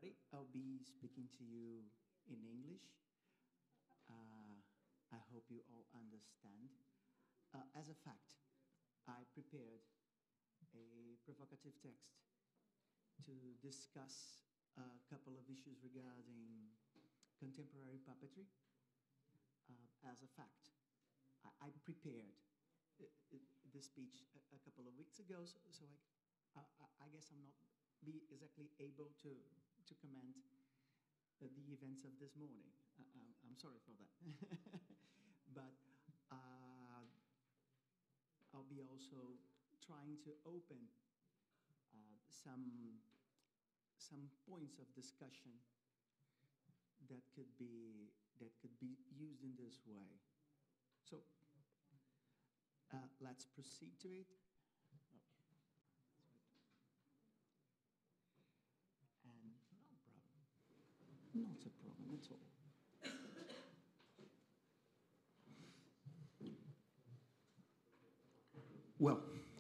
I'll be speaking to you in English. I hope you all understand. As a fact, I prepared a provocative text to discuss a couple of issues regarding contemporary puppetry. As a fact, I prepared the speech a couple of weeks ago, so I guess I'm not be exactly able to comment the events of this morning. I'm sorry for that. But I'll be also trying to open some points of discussion that could be used in this way. So let's proceed to it. And not a problem at all. Well,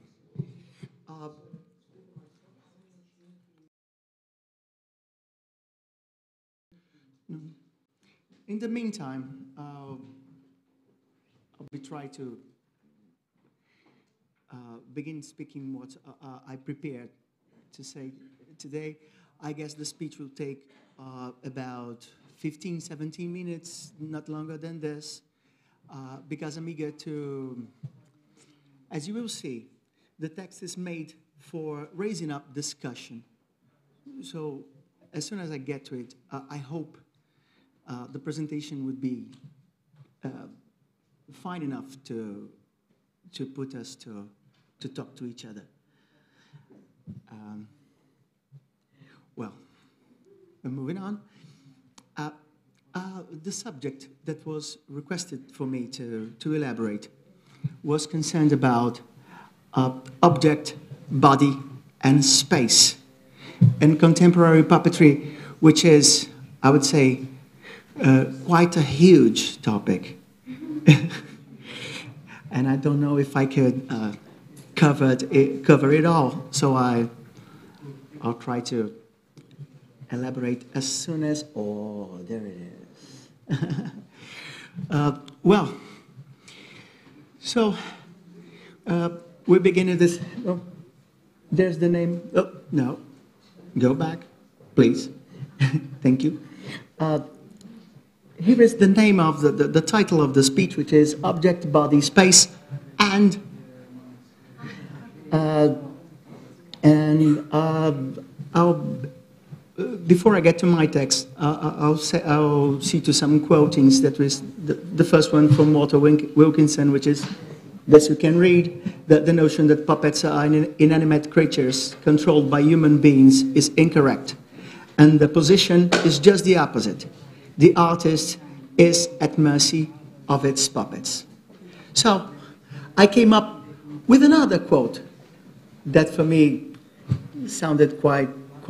in the meantime, I'll be trying to begin speaking what I prepared to say today. I guess the speech will take about 15, 17 minutes, not longer than this, because I'm eager to, as you will see, the text is made for raising up discussion. So as soon as I get to it, I hope the presentation would be fine enough to put us to talk to each other. Well, moving on. The subject that was requested for me to elaborate was concerned about object, body, and space in contemporary puppetry, which is, I would say, quite a huge topic. And I don't know if I could cover it all, so I'll try to elaborate as soon as, oh, there it is. Well, so we begin with this, oh, there's the name, oh, no, go back, please, thank you. Here is the name of the title of the speech, which is Object, Body, Space, and before I get to my text, I'll see to some quotings. That was the first one from Walter Wilkinson, which is, this you can read, that the notion that puppets are inanimate creatures controlled by human beings is incorrect. And the position is just the opposite. The artist is at mercy of its puppets. So I came up with another quote that for me sounded quite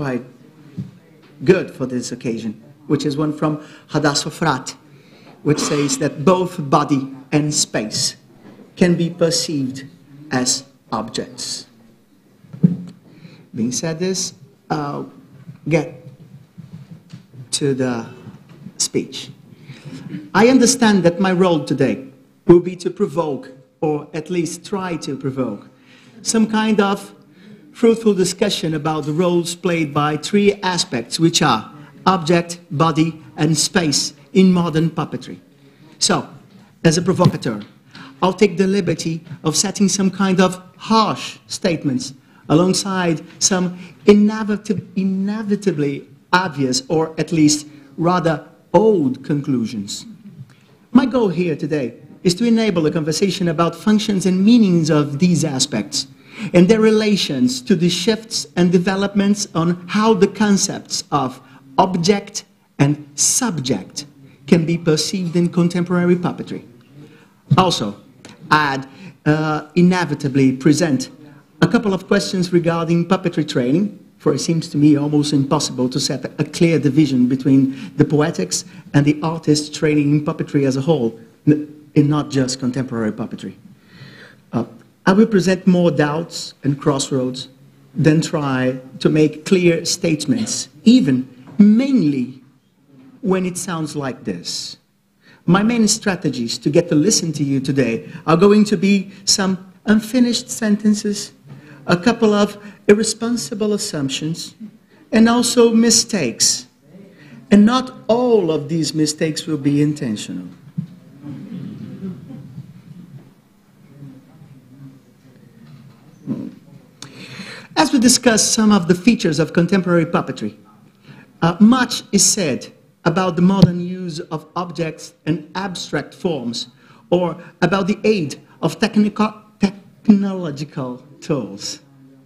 good for this occasion, which is one from Hadassah Frat, which says that both body and space can be perceived as objects. Being said this, I'll get to the speech. I understand that my role today will be to provoke, or at least try to provoke, some kind of fruitful discussion about the roles played by three aspects, which are object, body, and space in modern puppetry. So, as a provocateur, I'll take the liberty of setting some kind of harsh statements alongside some inevitably obvious, or at least rather old conclusions. My goal here today is to enable a conversation about functions and meanings of these aspects and their relations to the shifts and developments on how the concepts of object and subject can be perceived in contemporary puppetry. Also, I'd inevitably present a couple of questions regarding puppetry training, for it seems to me almost impossible to set a clear division between the poetics and the artist's training in puppetry as a whole, and not just contemporary puppetry. I will present more doubts and crossroads than try to make clear statements, even mainly when it sounds like this. My main strategies to get to listen to you today are going to be some unfinished sentences, a couple of irresponsible assumptions, and also mistakes. And not all of these mistakes will be intentional. As we discuss some of the features of contemporary puppetry, much is said about the modern use of objects and abstract forms, or about the aid of technological tools.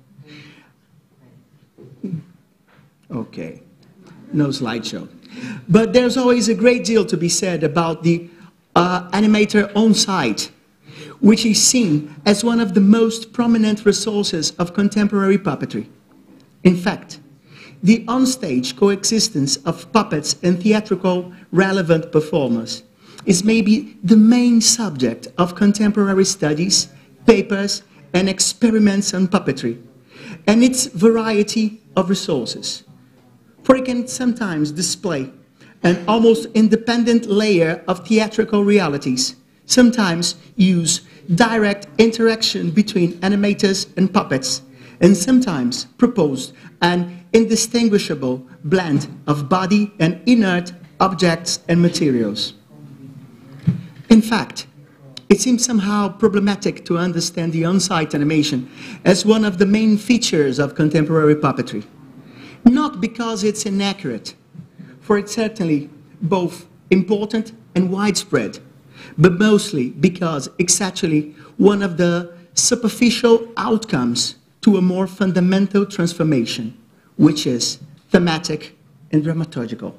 Okay, no slideshow. But there's always a great deal to be said about the animator on site, which is seen as one of the most prominent resources of contemporary puppetry. In fact, the onstage coexistence of puppets and theatrical relevant performers is maybe the main subject of contemporary studies, papers, and experiments on puppetry, and its variety of resources. For it can sometimes display an almost independent layer of theatrical realities, sometimes use direct interaction between animators and puppets, and sometimes propose an indistinguishable blend of body and inert objects and materials. In fact, it seems somehow problematic to understand the on-site animation as one of the main features of contemporary puppetry. Not because it's inaccurate, for it's certainly both important and widespread, but mostly because it's actually one of the superficial outcomes to a more fundamental transformation, which is thematic and dramaturgical.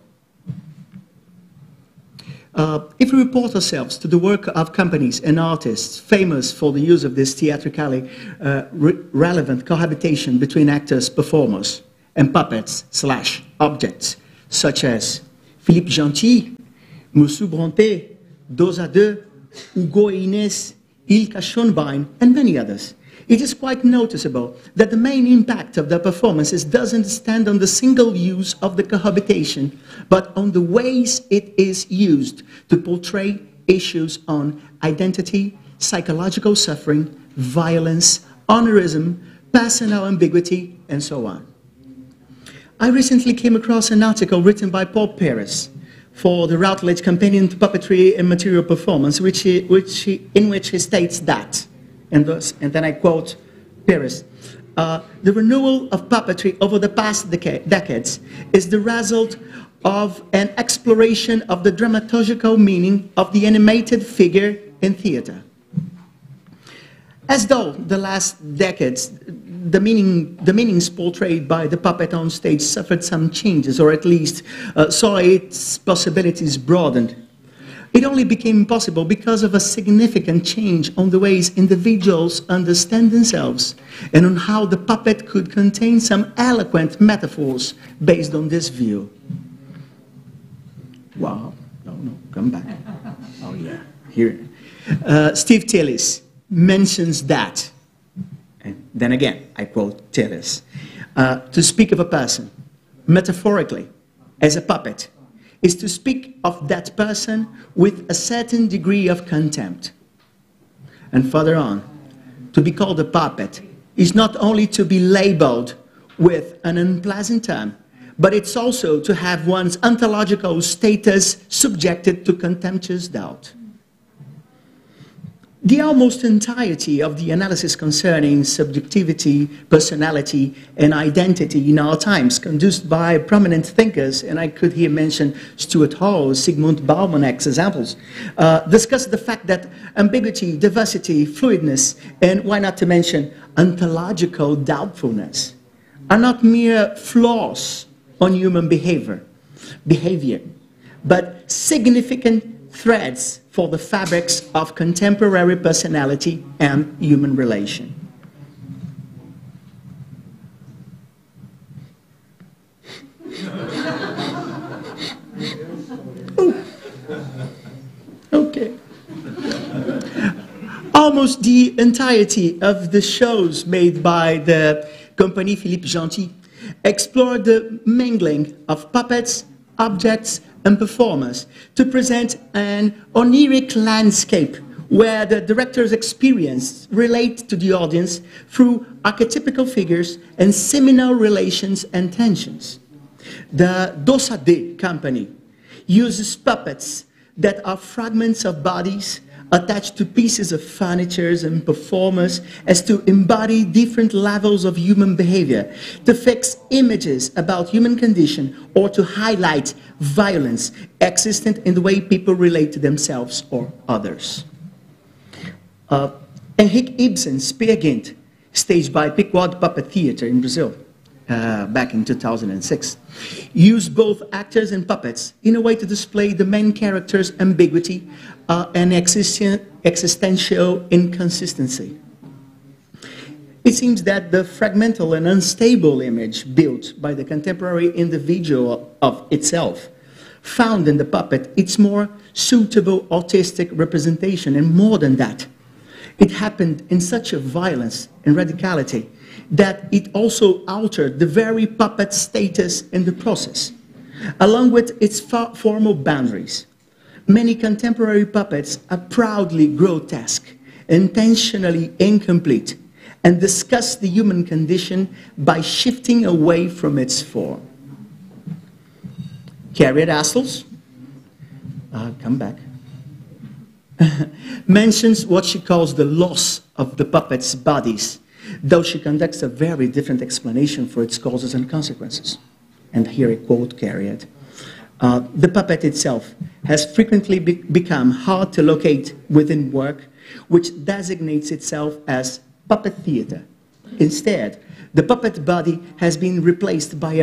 If we report ourselves to the work of companies and artists famous for the use of this theatrically relevant cohabitation between actors, performers, and puppets/objects, such as Philippe Gentil, Moussou Bronté, Dos à Deux, Hugo Inès, Ilka Schönbein, and many others, it is quite noticeable that the main impact of their performances doesn't stand on the single use of the cohabitation, but on the ways it is used to portray issues on identity, psychological suffering, violence, honorism, personal ambiguity, and so on. I recently came across an article written by Paul Paris for the Routledge Companion to Puppetry and Material Performance, in which he states that, and then I quote Paris, the renewal of puppetry over the past decades is the result of an exploration of the dramaturgical meaning of the animated figure in theater. As though the last decades, the meanings portrayed by the puppet on stage suffered some changes, or at least saw its possibilities broadened. It only became possible because of a significant change on the ways individuals understand themselves and on how the puppet could contain some eloquent metaphors based on this view. Wow, no, come back. Oh yeah, here. Steve Tillis mentions that, and then again, I quote Tillis, to speak of a person, metaphorically, as a puppet, is to speak of that person with a certain degree of contempt. And further on, to be called a puppet is not only to be labeled with an unpleasant term, but it's also to have one's ontological status subjected to contemptuous doubt. The almost entirety of the analysis concerning subjectivity, personality, and identity in our times, conducted by prominent thinkers, and I could here mention Stuart Hall, Sigmund Bauman examples, discuss the fact that ambiguity, diversity, fluidness, and why not to mention ontological doubtfulness, are not mere flaws on human behavior, but significant threads for the fabrics of contemporary personality and human relation. Okay. Almost the entirety of the shows made by the Compagnie Philippe Gentil explore the mingling of puppets, objects, and performers to present an oniric landscape where the director's experience relates to the audience through archetypical figures and seminal relations and tensions. The Dosade company uses puppets that are fragments of bodies attached to pieces of furniture and performers as to embody different levels of human behavior, to fix images about human condition, or to highlight violence existent in the way people relate to themselves or others. Henrik Ibsen's Peer Gynt, staged by Piquard Puppet Theatre in Brazil, back in 2006, used both actors and puppets in a way to display the main character's ambiguity and existential inconsistency. It seems that the fragmental and unstable image built by the contemporary individual of itself found in the puppet its more suitable artistic representation, and more than that, it happened in such a violence and radicality that it also altered the very puppet status in the process, along with its formal boundaries. Many contemporary puppets are proudly grotesque, intentionally incomplete, and discuss the human condition by shifting away from its form. Harriet Astles, come back, mentions what she calls the loss of the puppets' bodies, though she conducts a very different explanation for its causes and consequences. And here I quote Harriet. The puppet itself has frequently become hard to locate within work which designates itself as puppet theater. Instead, the puppet body has been replaced by a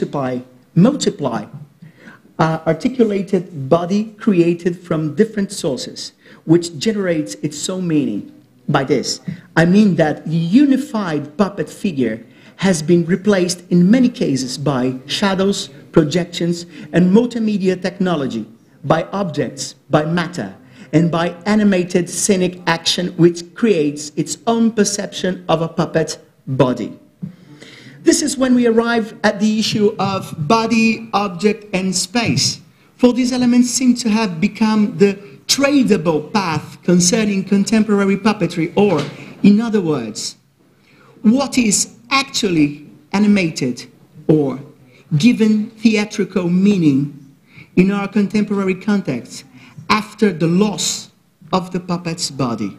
articulated body created from different sources, which generates its own meaning. By this, I mean that the unified puppet figure has been replaced in many cases by shadows, projections, and multimedia technology, by objects, by matter, and by animated scenic action which creates its own perception of a puppet body. This is when we arrive at the issue of body, object, and space, for these elements seem to have become the tradable path concerning contemporary puppetry, or, in other words, what is actually animated or given theatrical meaning in our contemporary context after the loss of the puppet's body.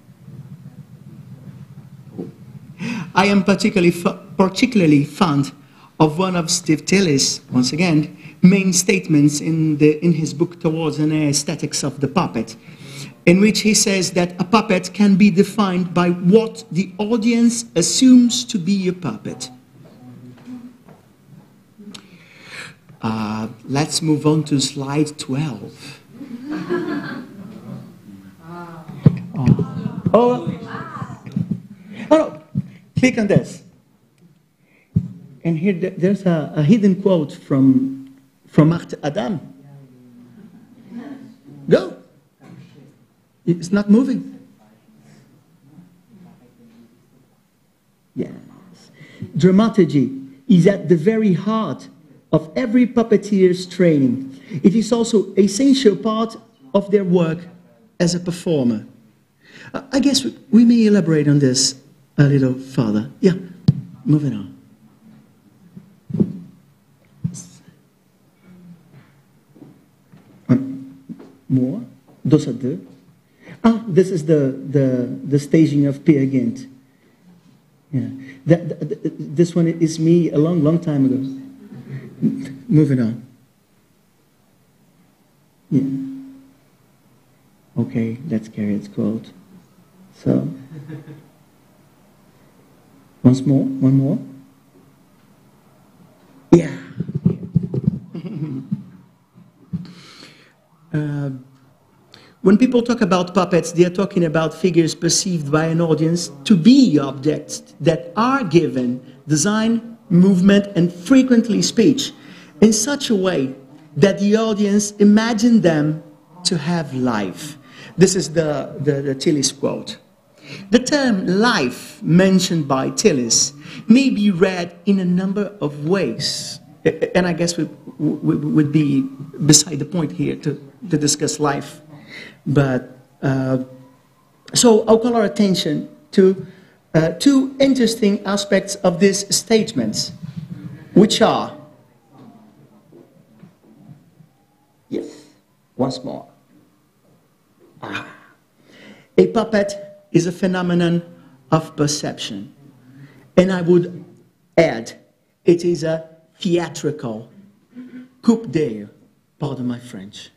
I am particularly fond of one of Steve Tilley's, once again, main statements in his book Towards an Aesthetics of the Puppet, in which he says that a puppet can be defined by what the audience assumes to be a puppet. Let's move on to slide 12. Oh, no, click on this. And here there's a hidden quote from Marthe Adam. Go. It's not moving. Yes. Dramaturgy is at the very heart of every puppeteer's training. It is also an essential part of their work as a performer. I guess we may elaborate on this a little further. Yeah, moving on. More? Those are deux. Ah, this is the staging of Peer Gynt. Yeah. This one is me a long time ago. Moving on. Yeah. Okay, let's carry its quote. So, once more, one more. Yeah. When people talk about puppets, they are talking about figures perceived by an audience to be objects that are given design, movement, and frequently speech in such a way that the audience imagine them to have life. This is the Tilley's quote. The term life mentioned by Tillis may be read in a number of ways, and I guess we would be beside the point here to discuss life. But so I'll call our attention to two interesting aspects of these statements, which are, yes, once more, a puppet is a phenomenon of perception. And I would add, it is a theatrical puppeteer, pardon my French.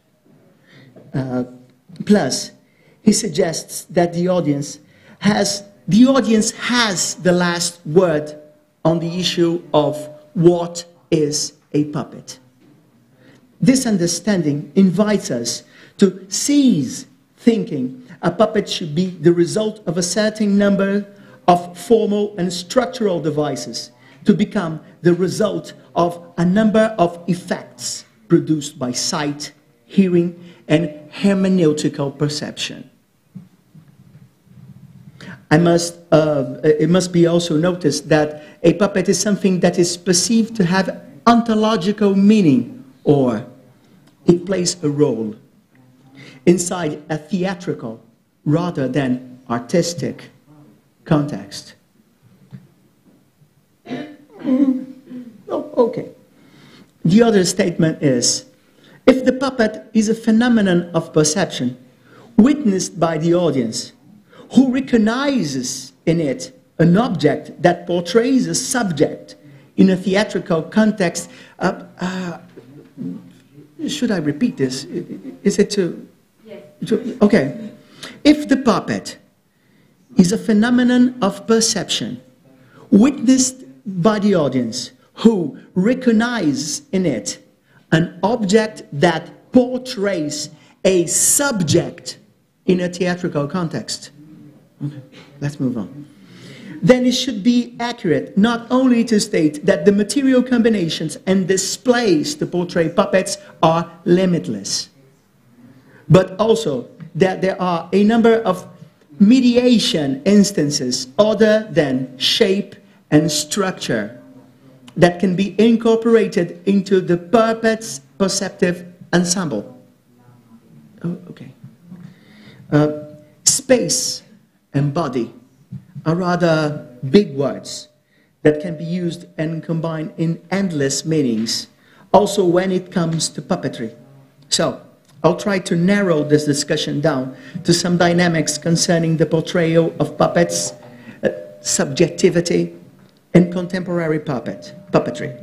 Plus, he suggests that the audience has the last word on the issue of what is a puppet. This understanding invites us to cease thinking a puppet should be the result of a certain number of formal and structural devices to become the result of a number of effects produced by sight, hearing, and hermeneutical perception. It must be also noticed that a puppet is something that is perceived to have ontological meaning, or it plays a role inside a theatrical rather than artistic context. Oh, okay. The other statement is, if the puppet is a phenomenon of perception witnessed by the audience, who recognizes in it an object that portrays a subject in a theatrical context, should I repeat this? Is it too? Yes. Okay. If the puppet is a phenomenon of perception witnessed by the audience who recognize in it an object that portrays a subject in a theatrical context. Okay, let's move on. Then it should be accurate not only to state that the material combinations and displays to portray puppets are limitless, but also that there are a number of mediation instances other than shape and structure that can be incorporated into the puppet's perceptive ensemble. Oh, okay. Space and body are rather big words that can be used and combined in endless meanings, also when it comes to puppetry. So, I'll try to narrow this discussion down to some dynamics concerning the portrayal of puppets, subjectivity, and contemporary puppetry.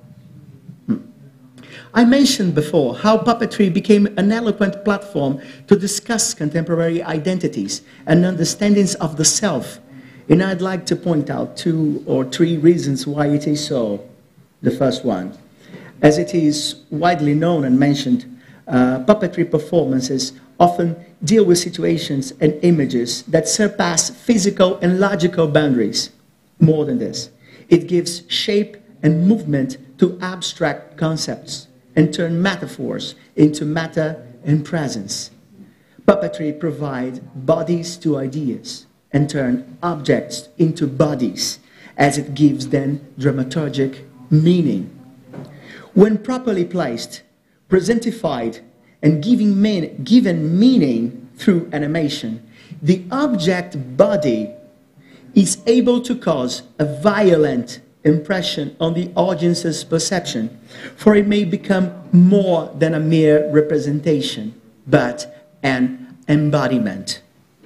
I mentioned before how puppetry became an eloquent platform to discuss contemporary identities and understandings of the self. And I'd like to point out 2 or 3 reasons why it is so. The first one, as it is widely known and mentioned, puppetry performances often deal with situations and images that surpass physical and logical boundaries. More than this, it gives shape and movement to abstract concepts and turn metaphors into matter and presence. Puppetry provides bodies to ideas and turn objects into bodies, as it gives them dramaturgic meaning. When properly placed, presentified, and given meaning through animation, the object body is able to cause a violent impression on the audience's perception, for it may become more than a mere representation, but an embodiment.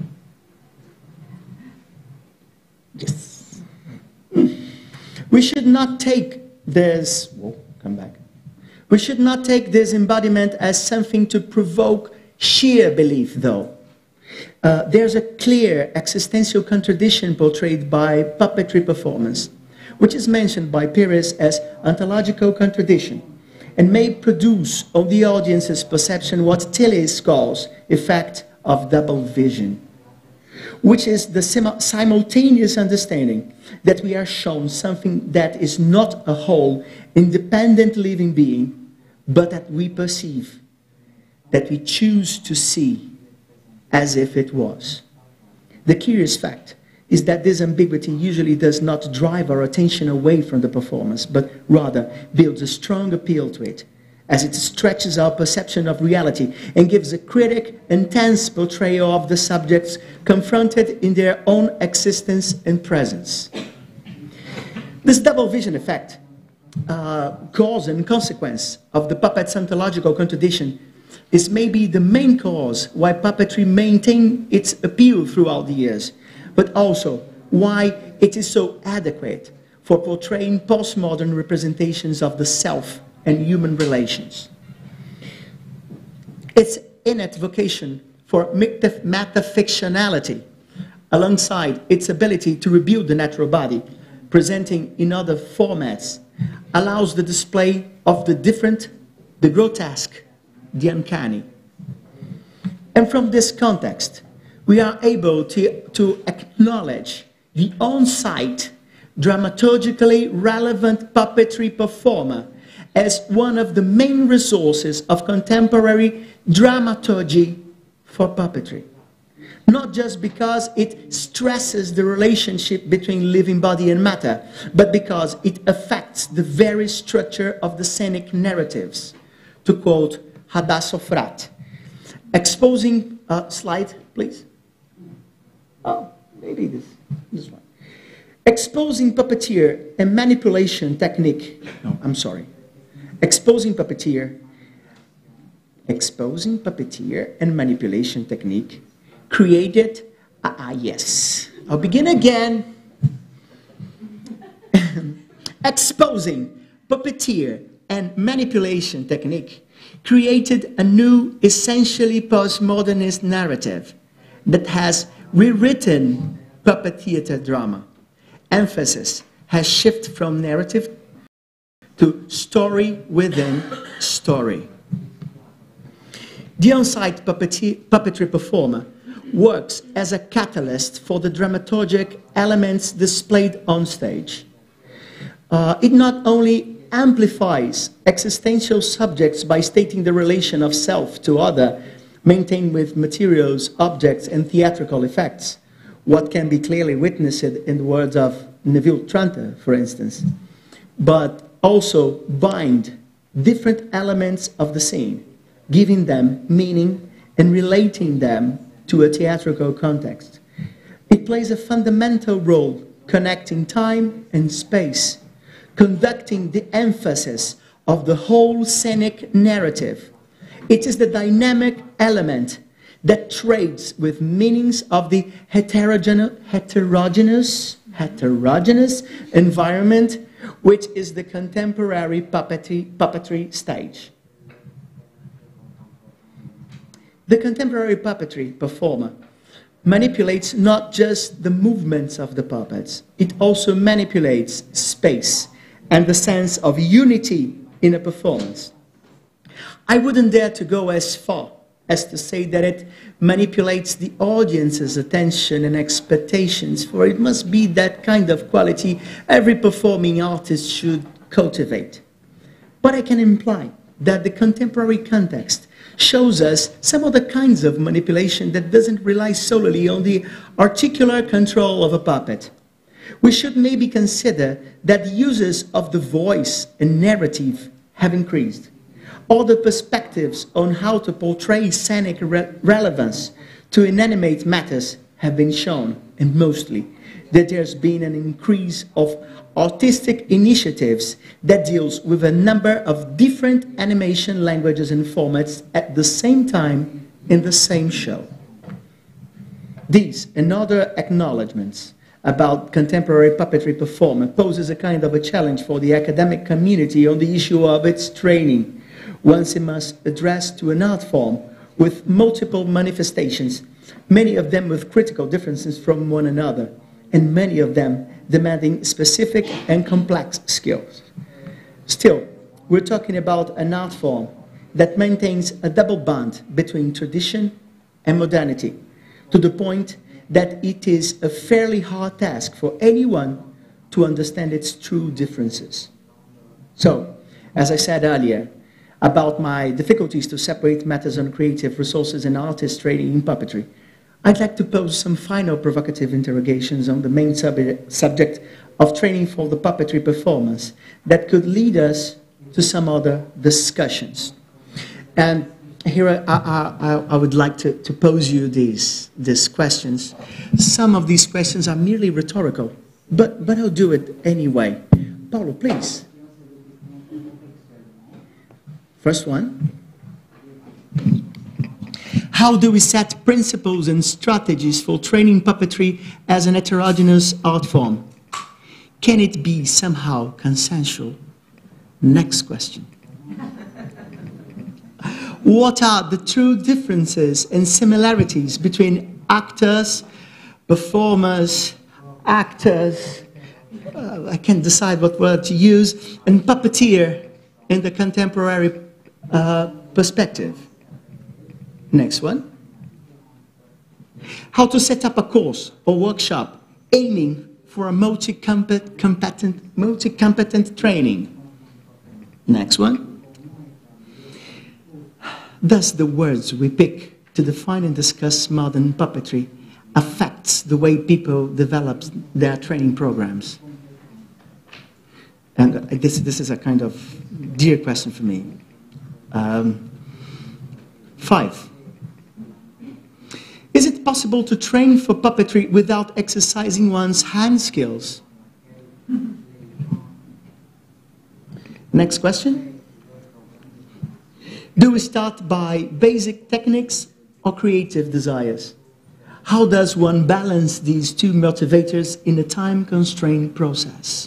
Yes. We should not take this, we should not take this embodiment as something to provoke sheer belief, though. There's a clear existential contradiction portrayed by puppetry performance, which is mentioned by Pires as ontological contradiction, and may produce on the audience's perception what Tillis calls effect of double vision, which is the simultaneous understanding that we are shown something that is not a whole, independent living being, but that we perceive, that we choose to see as if it was. The curious fact is that this ambiguity usually does not drive our attention away from the performance, but rather builds a strong appeal to it, as it stretches our perception of reality and gives a critic intense portrayal of the subjects confronted in their own existence and presence. This double vision effect, cause and consequence of the puppet's ontological contradiction, is maybe the main cause why puppetry maintained its appeal throughout the years, but also why it is so adequate for portraying postmodern representations of the self and human relations. Its innate vocation for metafictionality, alongside its ability to rebuild the natural body, presenting in other formats, allows the display of the different, the grotesque, the uncanny. And from this context, we are able to acknowledge the on-site, dramaturgically relevant puppetry performer as one of the main resources of contemporary dramaturgy for puppetry. Not just because it stresses the relationship between living body and matter, but because it affects the very structure of the scenic narratives. To quote Hadassah, exposing, slide please. Oh, maybe this one. Exposing puppeteer and manipulation technique. No, I'm sorry. Exposing puppeteer and manipulation technique created, yes. I'll begin again. Exposing puppeteer and manipulation technique created a new, essentially postmodernist narrative that has rewritten puppet theater drama. Emphasis has shifted from narrative to story within story. The on-site puppetry performer works as a catalyst for the dramaturgic elements displayed on stage. It not only amplifies existential subjects by stating the relation of self to other, maintained with materials, objects, and theatrical effects, what can be clearly witnessed in the words of Neville Tranter, for instance, but also bind different elements of the scene, giving them meaning and relating them to a theatrical context. It plays a fundamental role connecting time and space, conducting the emphasis of the whole scenic narrative. It is the dynamic element that trades with meanings of the heterogeneous environment, which is the contemporary puppetry stage. The contemporary puppetry performer manipulates not just the movements of the puppets, it also manipulates space and the sense of unity in a performance. I wouldn't dare to go as far as to say that it manipulates the audience's attention and expectations, for it must be that kind of quality every performing artist should cultivate. But I can imply that the contemporary context shows us some of the kinds of manipulation that doesn't rely solely on the articular control of a puppet. We should maybe consider that the uses of the voice and narrative have increased. Other perspectives on how to portray scenic relevance to inanimate matters have been shown, and mostly that there's been an increase of artistic initiatives that deals with a number of different animation languages and formats at the same time in the same show. These and other acknowledgements about contemporary puppetry performance poses a kind of a challenge for the academic community on the issue of its training, once it must address to an art form with multiple manifestations, many of them with critical differences from one another, and many of them demanding specific and complex skills. Still, we're talking about an art form that maintains a double bond between tradition and modernity, to the point that it is a fairly hard task for anyone to understand its true differences. So, as I said earlier, about my difficulties to separate matters on creative resources and artist training in puppetry, I'd like to pose some final provocative interrogations on the main subject of training for the puppetry performance that could lead us to some other discussions. And here I would like to pose you these questions. Some of these questions are merely rhetorical, but I'll do it anyway. Paulo, please. First one. How do we set principles and strategies for training puppetry as an heterogeneous art form? Can it be somehow consensual? Next question. What are the true differences and similarities between actors, performers, actors, I can't decide what word to use, and puppeteer in the contemporary perspective? Next one. How to set up a course or workshop aiming for a multi-competent training? Next one. Does the words we pick to define and discuss modern puppetry affect the way people develop their training programs? And this is a kind of dear question for me. 5. Is it possible to train for puppetry without exercising one's hand skills? Next question. Do we start by basic techniques or creative desires? How does one balance these two motivators in a time-constrained process?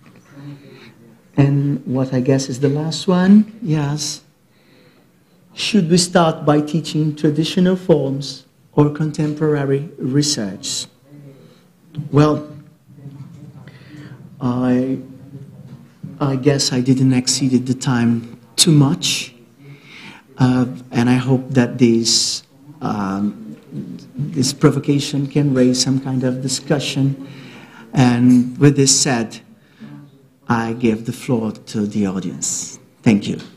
And what I guess is the last one, yes. Should we start by teaching traditional forms or contemporary research? Well, I guess I didn't exceed the time too much, and I hope that this provocation can raise some kind of discussion. And with this said, I give the floor to the audience. Thank you.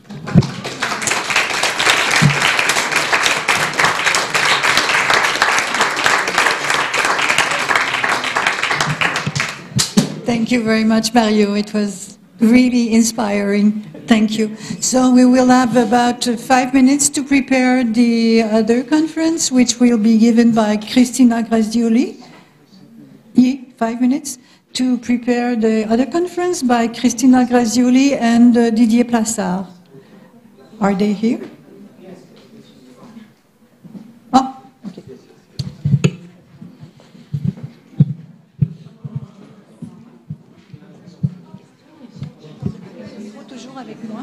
Thank you very much, Mario. It was really inspiring. Thank you. So we will have about 5 minutes to prepare the other conference, which will be given by Cristina Grazioli. 5 minutes to prepare the other conference by Cristina Grazioli and Didier Plassard. Are they here? Oh, okay. Avec moi.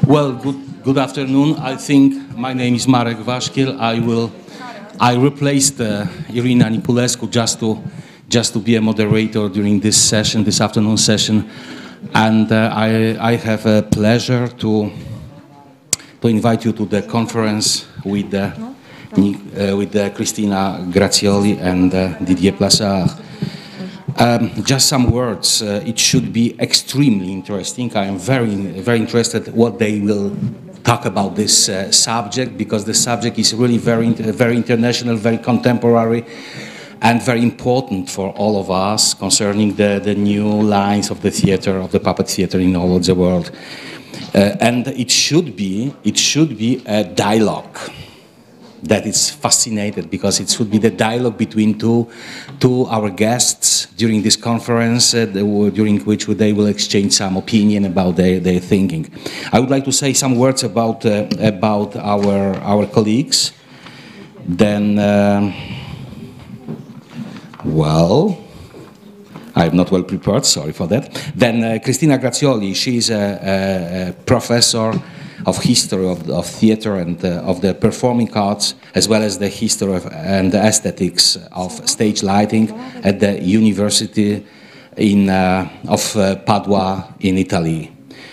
Well, good afternoon. I think my name is Marek Vashkil. I replaced Irina Nipulescu just to be a moderator during this session, this afternoon session, and I have a pleasure to invite you to the conference with Cristina Grazioli and Didier Plassard. Just some words. It should be extremely interesting. I am very interested what they will talk about this subject, because the subject is really very international, very contemporary, and very important for all of us concerning the new lines of the theater, of the puppet theater in all of the world. And it should be a dialogue that is fascinated, because it should be the dialogue between two our guests during this conference, during which they will exchange some opinion about their thinking. I would like to say some words about our colleagues. Then, well, I'm not well prepared, sorry for that. Then Cristina Grazioli, she's a professor of history of theater and of the performing arts, as well as the history and the aesthetics of stage lighting at the University of Padua in Italy.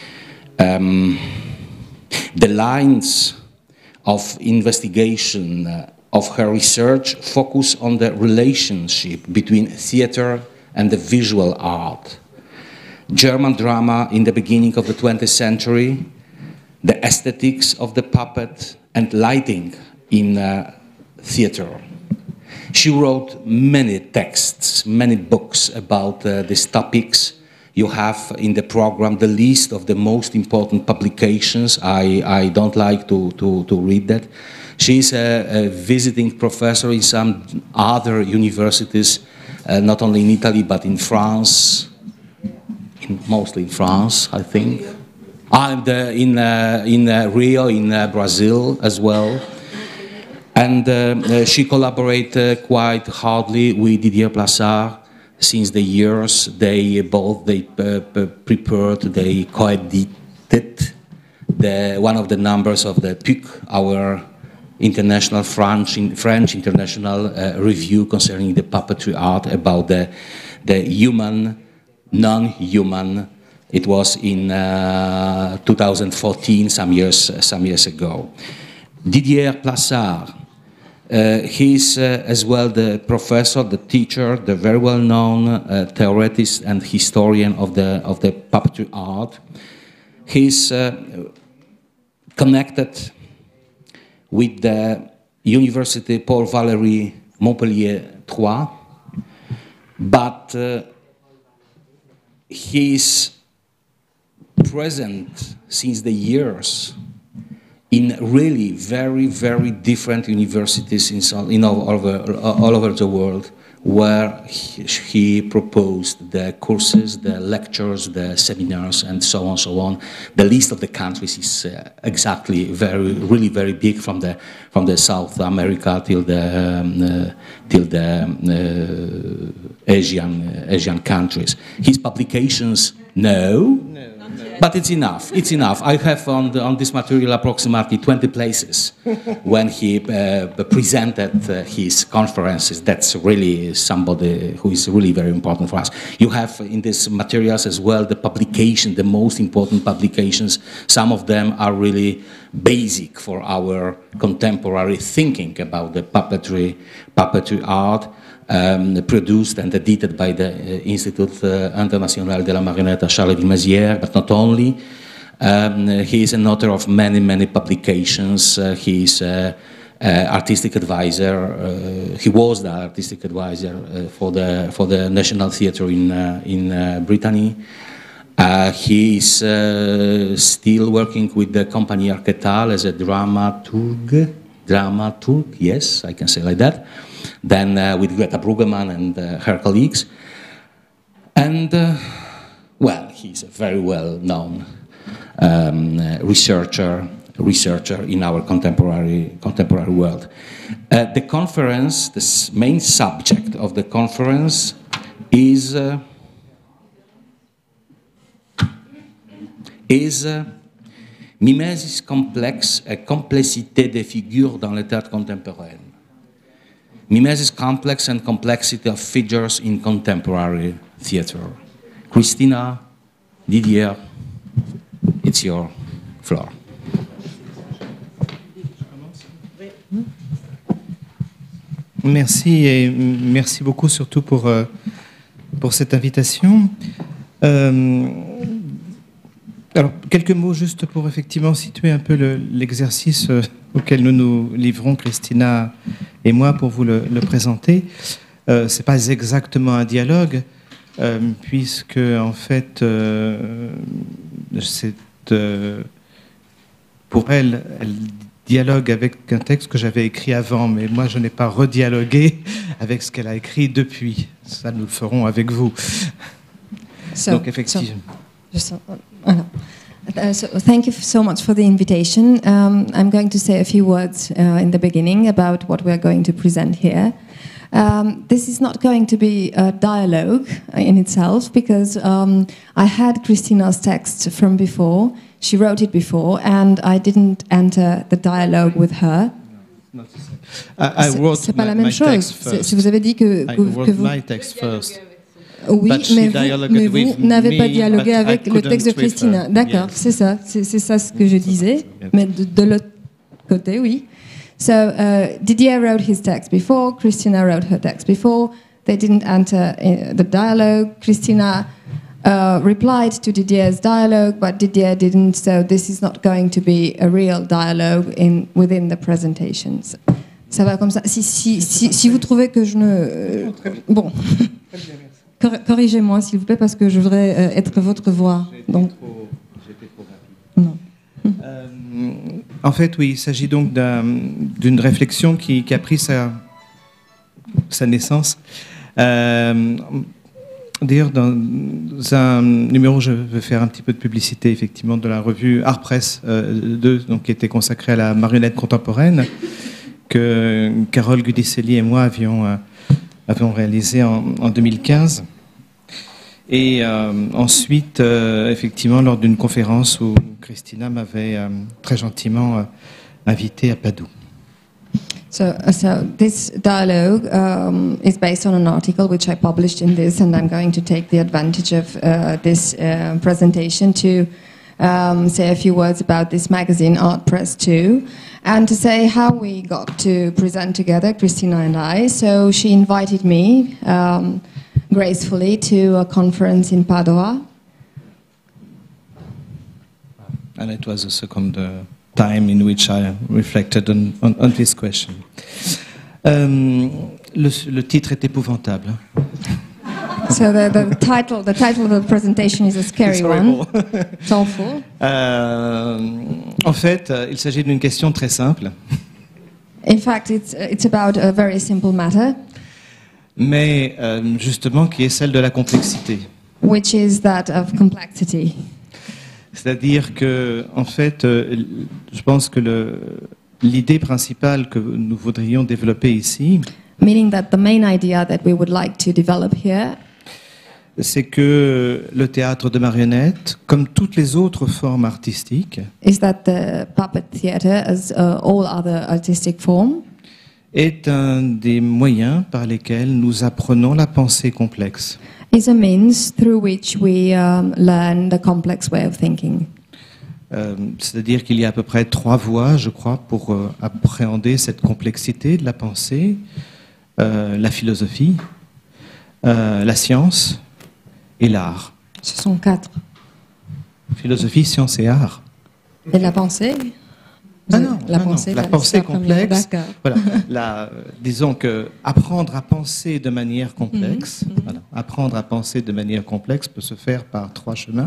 The lines of investigation of her research focus on the relationship between theater and the visual art, German drama in the beginning of the 20th century, the aesthetics of the puppet, and lighting in theater. She wrote many texts, many books about these topics. You have in the program the list of the most important publications. I don't like to read that. She's a visiting professor in some other universities, not only in Italy but in France, mostly in France, I think. And in Rio, in Brazil as well. And she collaborated quite hardly with Didier Plassard since the years they prepared, they co-edited one of the numbers of the PUC, our international French international review concerning the puppetry art, about the human, non-human. It was in 2014, some years ago. Didier Plassard, he's as well the professor, the teacher, the very well-known theoretist and historian of the puppetry art. He's connected with the University Paul Valéry Montpellier III, but he's present since the years in really very different universities all over the world, where he proposed the courses, the lectures, the seminars, and so on. The list of the countries is exactly really very big, from the South America till the Asian countries. His publications, no. But it's enough. It's enough. I have on this material approximately 20 places when he presented his conferences. That's really somebody who is really very important for us. You have in these materials as well the publication, the most important publications. Some of them are really basic for our contemporary thinking about the puppetry art. Produced and edited by the Institut International de la Marionnette Charleville-Mézières, but not only. He is an author of many publications. He is artistic advisor. He was the artistic advisor for the National Theatre in Brittany. He is still working with the Compagnie Arquetal as a dramaturg. Yes, I can say like that. Then with Greta Bruggemann and her colleagues. And, well, he's a very well-known researcher in our contemporary world. The conference, the main subject of the conference is Mimesis complexe et complexité des figures dans le théâtre contemporain. Mimesis complex and complexity of figures in contemporary theater. Christina, Didier, it's your floor. Merci et merci beaucoup surtout pour cette invitation. Alors, quelques mots juste pour effectivement situer un peu l'exercice auquel nous nous livrons, Christina et moi, pour vous le présenter. Ce n'est pas exactement un dialogue, puisque en fait, pour elle dialogue avec un texte que j'avais écrit avant, mais moi je n'ai pas redialogué avec ce qu'elle a écrit depuis. Ça, nous le ferons avec vous. Donc effectivement. So thank you so much for the invitation. I'm going to say a few words in the beginning about what we're going to present here. This is not going to be a dialogue in itself, because I had Christina's text from before. She wrote it before, and I didn't enter the dialogue with her. I wrote my text first. Si vous avez dit que wrote vous... my text first. Oui, mais vous n'avez pas dialogué but avec I le texte de couldn't with Christina. her. D'accord, Yes. c'est ça. C'est ça ce que je disais. Yes. Mais de l'autre côté, oui. So Didier wrote his text before. Christina wrote her text before. They didn't enter the dialogue. Christina replied to Didier's dialogue, but Didier didn't. So this is not going to be a real dialogue within the presentations. Ça va comme ça. Si vous trouvez que je ne... bon. Corrigez-moi, s'il vous plaît, parce que je voudrais être votre voix. Donc... J'étais trop rapide. Non. En fait, oui, il s'agit donc d'une réflexion qui a pris sa naissance. D'ailleurs, dans un numéro, je vais faire un petit peu de publicité, effectivement, de la revue Art Press 2, donc, qui était consacrée à la marionnette contemporaine, que Carole Gudicelli et moi avions réalisé en 2015. Et ensuite, effectivement, lors d'une conférence où Christina m'avait très gentiment invité à Padoue. So this dialogue is based on an article which I published in this, and I'm going to take the advantage of this presentation to say a few words about this magazine, Art Press 2, and to say how we got to present together, Christina and I. So she invited me gracefully to a conference in Padua. And it was a second time in which I reflected on this question. Le titre est épouvantable. So the title of the presentation is a scary one. It's awful. En fait, il s'agit d'une question très simple. In fact, it's about a very simple matter, mais justement qui est celle de la complexité. which is that of complexity. C'est-à-dire que, en fait, je pense que l'idée principale que nous voudrions développer ici, Meaning that the main idea that we would like to develop here c'est que le théâtre de marionnettes, comme toutes les autres formes artistiques, is that the puppet theater, as all other artistic form, est un des moyens par lesquels nous apprenons la pensée complexe. is a means through which we learn the complex way of thinking. C'est-à-dire qu'il y a à peu près 3 voies, je crois, pour appréhender cette complexité de la pensée. La philosophie, la science et l'art. Ce sont 4. Philosophie, science et art. Et la pensée? Ah non, la non, pensée, non. La la pensée première, complexe. d'accord. Voilà. Disons que apprendre à penser de manière complexe, voilà, apprendre à penser de manière complexe peut se faire par 3 chemins.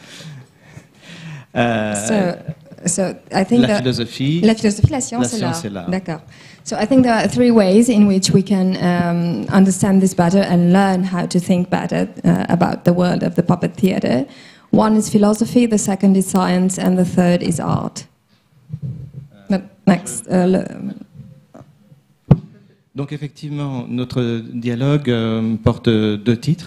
So I think La philosophie, la science et l'art. D'accord. So I think there are 3 ways in which we can understand this better and learn how to think better about the world of the puppet theater. One is philosophy, the second is science, and the third is art. Next. Donc effectivement, notre dialogue porte 2 titres.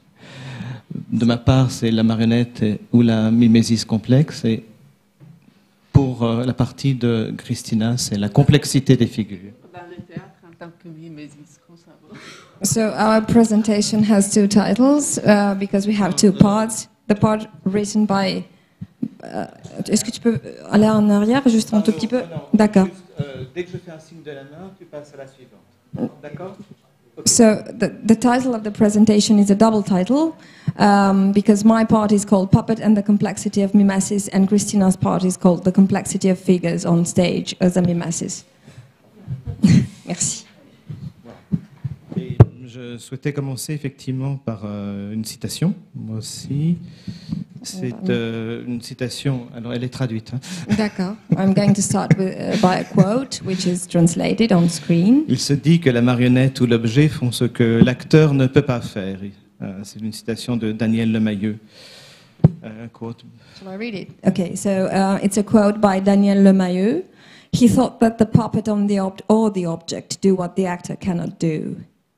De ma part, c'est la marionnette ou la mimésis complexe. Et pour la partie de Christina, c'est la complexité des figures. Dans le théâtre, en tant que mimésis, comme ça va. So our presentation has two titles because we have two parts. The part written by... Est-ce que tu peux aller en arrière juste un tout petit peu? D'accord. Dès que je fais un signe de la main, tu passes à la suivante. D'accord? So the title of the presentation is a double title because my part is called Puppet and the Complexity of Mimesis, and Christina's part is called The Complexity of Figures on Stage as a Mimesis. Merci. Et je souhaitais commencer effectivement par une citation, moi aussi. C'est une citation, alors elle est traduite. Hein. D'accord. I'm going to start by a quote which is translated on screen. Il se dit que la marionnette ou l'objet font ce que l'acteur ne peut pas faire. C'est une citation de Daniel Lemayeux. Quote. Shall I read it? Okay, so it's a quote by Daniel Lemayeux. He thought that the puppet on the or the object do what the actor cannot do.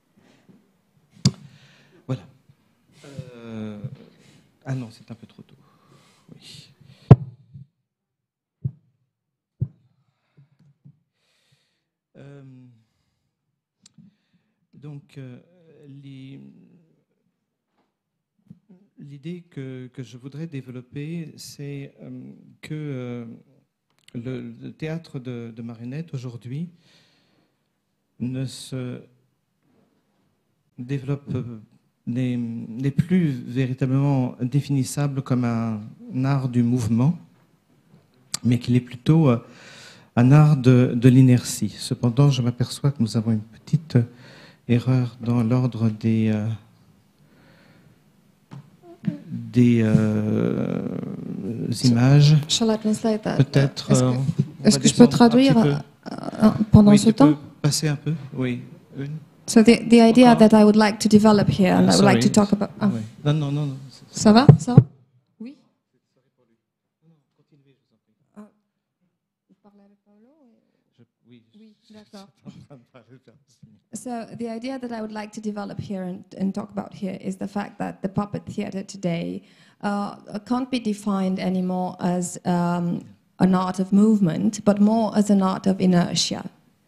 Voilà. Ah non, c'est un peu trop tôt. Oui. Donc, l'idée que je voudrais développer, c'est que le théâtre de marionnettes aujourd'hui ne se développe n'est plus véritablement définissable comme un art du mouvement, mais qu'il est plutôt un art de l'inertie. Cependant, je m'aperçois que nous avons une petite erreur dans l'ordre des images. Shall I translate that? Peut-être. Est-ce que je peux traduire pendant oui, ce tu temps? peux passer un peu, oui. So the idea that I would like to develop here, and I would like to talk about. Oh. Oui. Non, non, non. Ça va? Ça va? Oui. Oui, d'accord. So the idea that I would like to develop here and talk about here is the fact that the puppet theater today can't be defined anymore as an art of movement, but more as an art of inertia.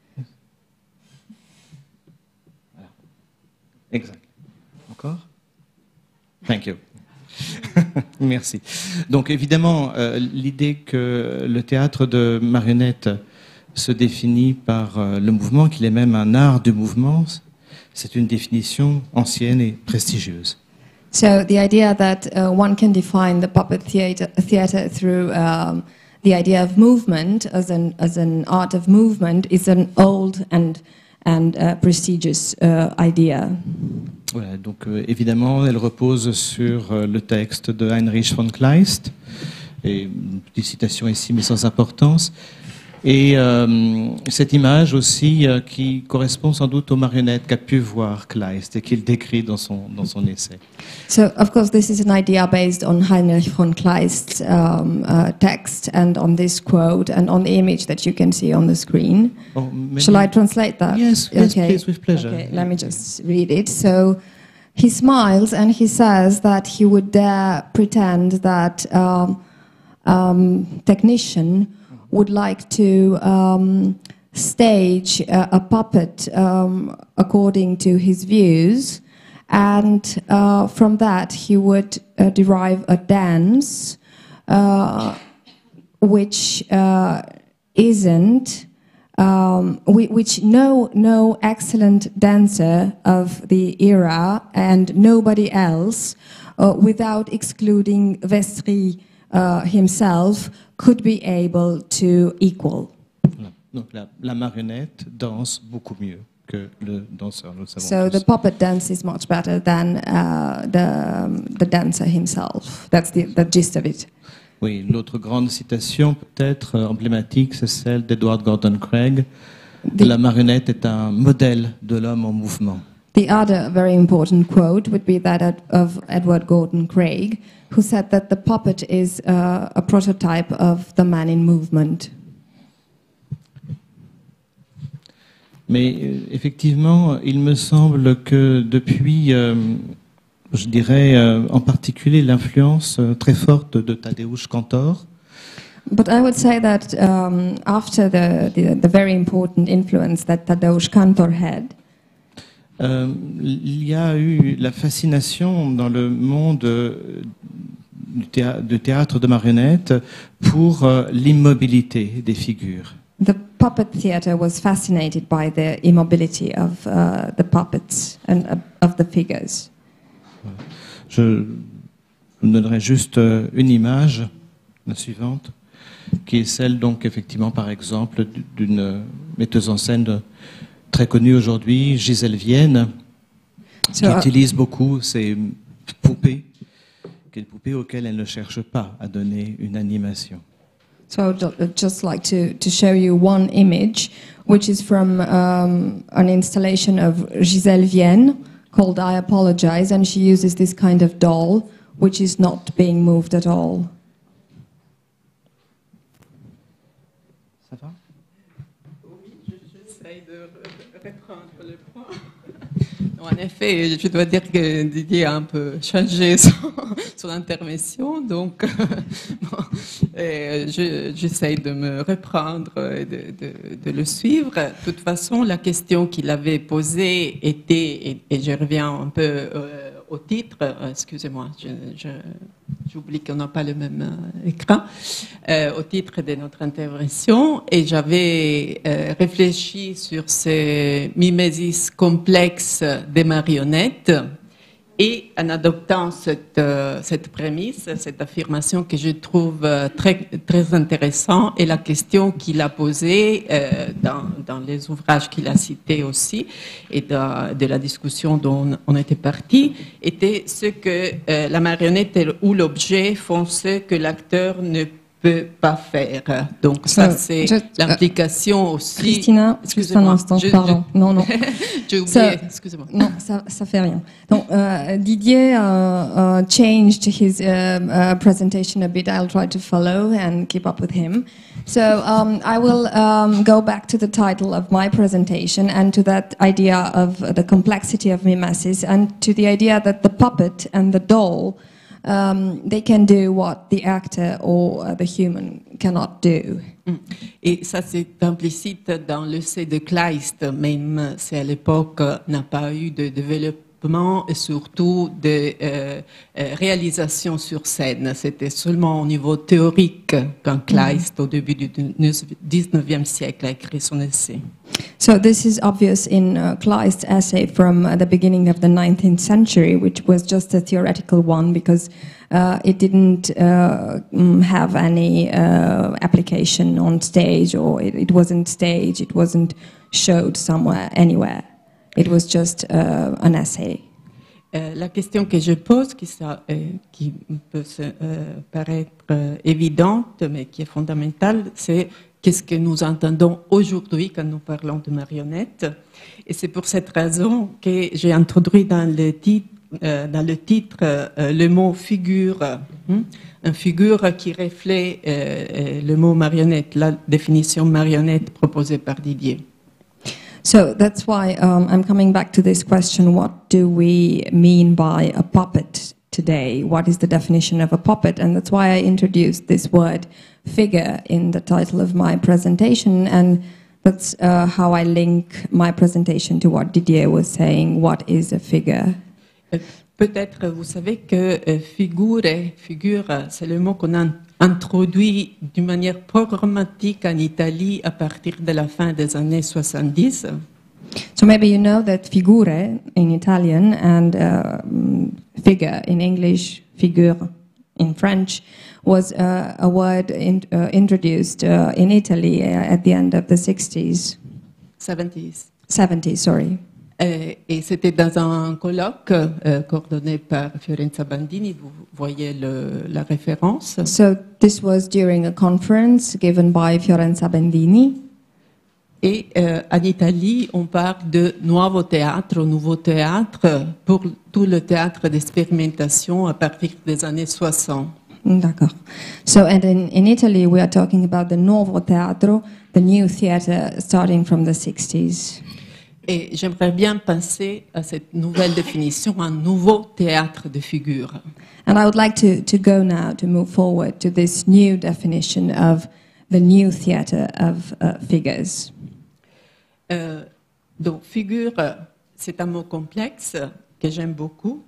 Voilà. Exact. Encore? Thank you. Merci. Donc évidemment, l'idée que le théâtre de marionnettes se définit par le mouvement, qu'il est même un art du mouvement, c'est une définition ancienne et prestigieuse. So the idea that one can define the puppet theater through the idea of movement as an art of movement is an old and prestigious idea. Voilà, donc évidemment, elle repose sur le texte de Heinrich von Kleist, et une petite citation ici, mais sans importance. Et cette image aussi qui correspond sans doute aux marionnettes qu'a pu voir Kleist et qu'il décrit dans son essai. So, of course, this is an idea based on Heinrich von Kleist's text and on this quote and on the image that you can see on the screen. Oh, Shall I translate that? Yes, yes, please, with pleasure. Okay, let me just read it. So, he smiles and he says that he would dare pretend that technician would like to stage a puppet according to his views, and from that he would derive a dance which isn't which no excellent dancer of the era and nobody else, without excluding Vestry himself, could be able to equal. Donc la marionnette danse beaucoup mieux que le danseur, nous le savons So tous. the puppet dance is much better than the dancer himself. That's the gist of it. Oui, l'autre grande citation peut-être emblématique, c'est celle d'Edward Gordon Craig. La marionnette est un modèle de l'homme en mouvement. The other very important quote would be that of Edward Gordon Craig, who said that the puppet is a prototype of the man in movement. Mais effectivement, il me semble que depuis, je dirais en particulier l'influence très forte de Tadeusz Kantor. But I would say that after the very important influence that Tadeusz Kantor had, il y a eu la fascination dans le monde du théâtre de marionnettes pour l'immobilité des figures. the puppet theater was fascinated by the immobility of the puppets and of the figures. Je vous donnerai juste une image, la suivante, qui est celle, donc, effectivement, par exemple, d'une metteuse en scène très connue aujourd'hui, Gisèle Vienne, qui utilise beaucoup ces poupées, des poupées auxquelles elle ne cherche pas à donner une animation. So I would just like to show you one image, which is from an installation of Gisèle Vienne called I Apologize, and she uses this kind of doll, which is not being moved at all. Ça va? Oui, j'essaie de reprendre le point. En effet, je dois dire que Didier a un peu changé son intervention, donc j'essaie de me reprendre et de le suivre. De toute façon, la question qu'il avait posée était, et je reviens un peu au titre, excusez-moi, j'oublie qu'on n'a pas le même écran, au titre de notre intervention, et j'avais réfléchi sur ces mimésis complexes des marionnettes, et en adoptant cette prémisse, cette affirmation que je trouve très, très intéressante, et la question qu'il a posée dans les ouvrages qu'il a cités aussi, et de la discussion dont on était parti, était ce que la marionnette ou l'objet font ce que l'acteur ne peut pas faire. Donc ça, c'est l'implication aussi... Christina, juste un instant, pardon. Non. J'ai oublié, excusez-moi. Non, ça fait rien. Donc, Didier changed his presentation a bit. I'll try to follow and keep up with him. So I will go back to the title of my presentation and to that idea of the complexity of mimesis and to the idea that the puppet and the doll they can do what the actor or the human cannot do. Et ça, c'est implicite dans le C de Kleist, même si à l'époque n'a pas eu de développement et surtout de réalisation sur scène. C'était seulement au niveau théorique quand Kleist, au début du 19e siècle, a écrit son essai. So this is obvious in Kleist's essay from the beginning of the 19th century, which was just a theoretical one because it didn't have any application on stage, or it wasn't staged, it wasn't showed somewhere, anywhere. It was just an essay. La question que je pose, qui peut paraître évidente, mais qui est fondamentale, c'est qu'est-ce que nous entendons aujourd'hui quand nous parlons de marionnettes. Et c'est pour cette raison que j'ai introduit dans le titre le mot figure, une figure qui reflète le mot marionnette, la définition marionnette proposée par Didier. So that's why I'm coming back to this question, what do we mean by a puppet today? What is the definition of a puppet? And that's why I introduced this word figure in the title of my presentation, and that's how I link my presentation to what Didier was saying, what is a figure? Peut-être vous savez que figure, c'est le mot qu'on a introduit d'une manière programmatique en Italie à partir de la fin des années 70. So maybe you know that figure in Italian and figure in English, figure in French, was a word introduced in Italy at the end of the 60s. 70s, sorry. Et c'était dans un colloque coordonné par Fiorenza Bandini, vous voyez la référence. So this was during a conference given by Fiorenza Bandini. Et en Italie, on parle de nouveau théâtre pour tout le théâtre d'expérimentation à partir des années 60. D'accord. So and in Italy we are talking about the nuovo teatro, the new theater starting from the 60s. Et j'aimerais bien penser à cette nouvelle définition, un nouveau théâtre de figures. And I would like to go now, to move forward to this new definition of the new theatre of figures. Donc, figure, c'est un mot complexe que j'aime beaucoup.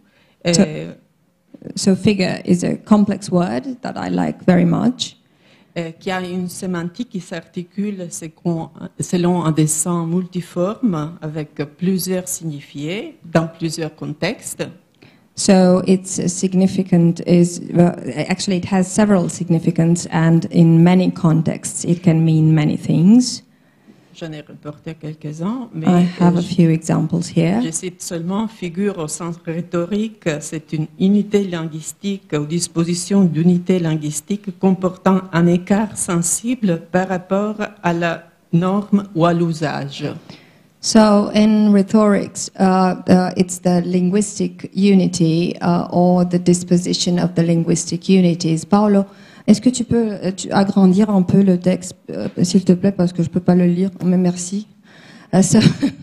So figure is a complex word that I like very much. Qui a une sémantique qui s'articule selon un dessin multiforme avec plusieurs signifiés dans plusieurs contextes. So its significant is actually it has several significance, and in many contexts it can mean many things. J'en ai reporté quelques-uns, mais I have a few examples here. je cite seulement figure au sens rhétorique. C'est une unité linguistique ou disposition d'unité linguistique comportant un écart sensible par rapport à la norme ou à l'usage. So in rhetorics, it's the linguistic unity or the disposition of the linguistic unities. Paolo, est-ce que tu peux agrandir un peu le texte, s'il te plaît, parce que je peux pas le lire, mais merci. So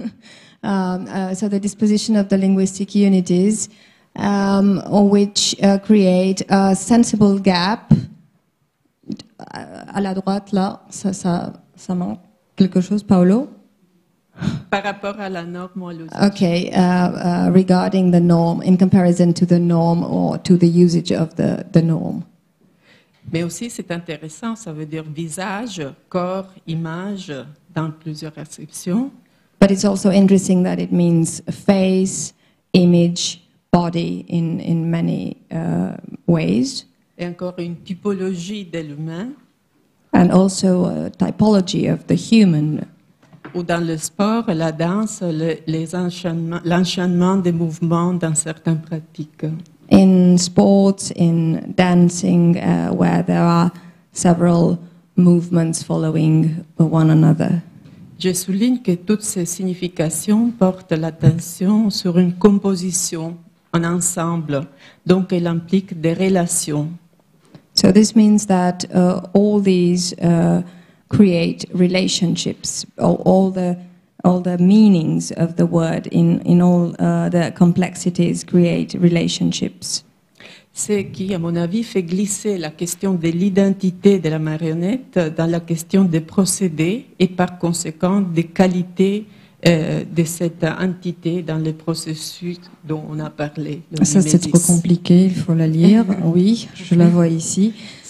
the disposition of the linguistic unities, which create a sensible gap. À la droite, là, ça manque quelque chose, Paolo? Par rapport à la norme ou à l'usage. Okay, regarding the norm, in comparison to the norm or to the usage of the norm. Mais aussi, c'est intéressant, ça veut dire visage, corps, image, dans plusieurs acceptions. But it's also interesting that it means face, image, body in many ways. Et encore une typologie de l'humain. And also a typology of the human. Ou dans le sport, la danse, l'enchaînement des mouvements dans certaines pratiques. In sports, in dancing, where there are several movements following one another. Je souligne que toutes ces significations portent l'attention sur une composition, un ensemble, donc elle implique des relations. So this means that all these create relationships, all the meanings of the word in all the complexities create relationships. C'est qui, à mon avis, fait glisser la question de l'identité de la marionnette dans la question des procédés et par conséquent des qualités de cette entité dans les processus dont on a parlé. Ça c'est trop compliqué, il faut la lire. Oui, je la vois ici.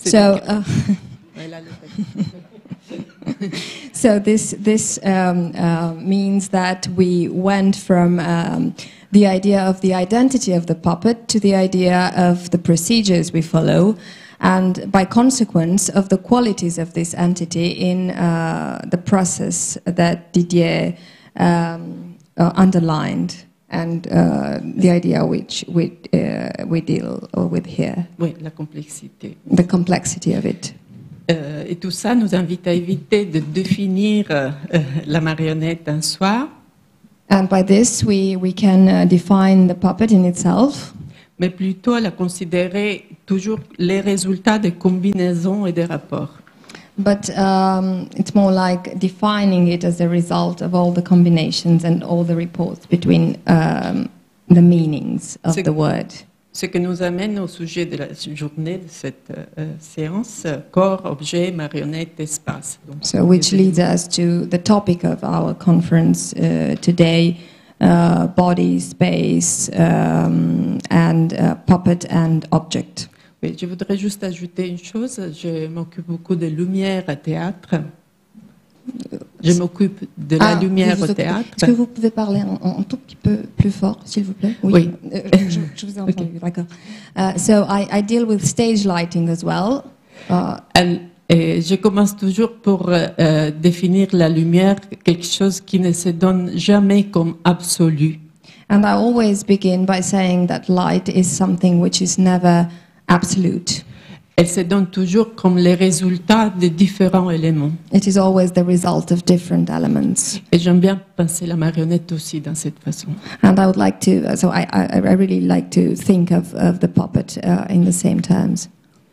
So this means that we went from the idea of the identity of the puppet to the idea of the procedures we follow, and by consequence of the qualities of this entity in the process that Didier underlined, and the idea which we deal with here. Oui, la complexité. The complexity of it. Et tout ça nous invite à éviter de définir la marionnette en soi. And by this we can define the puppet in itself. Mais plutôt à la considérer toujours les résultats des combinaisons et des rapports. But it's more like defining it as a result of all the combinations and all the reports between the meanings of the word. Ce qui nous amène au sujet de la journée de cette séance, corps, objet, marionnette, espace. Donc, so which leads us to the topic of our conference today, body, space, and puppet and object. Oui, je voudrais juste ajouter une chose. Je m'occupe beaucoup de lumière à théâtre. Je m'occupe de la lumière au théâtre. Est-ce que vous pouvez parler un tout petit peu plus fort, s'il vous plaît? Oui. Je vous ai entendu, d'accord. So I deal with stage lighting as well. Et je commence toujours pour définir la lumière, quelque chose qui ne se donne jamais comme absolu. And I always begin by saying that light is something which is never absolute. Elle se donne toujours comme les résultats de différents éléments. It is always the result of different elements. Et j'aime bien penser la marionnette aussi dans cette façon. And I would like to, so I really like to think of the puppet in the same terms.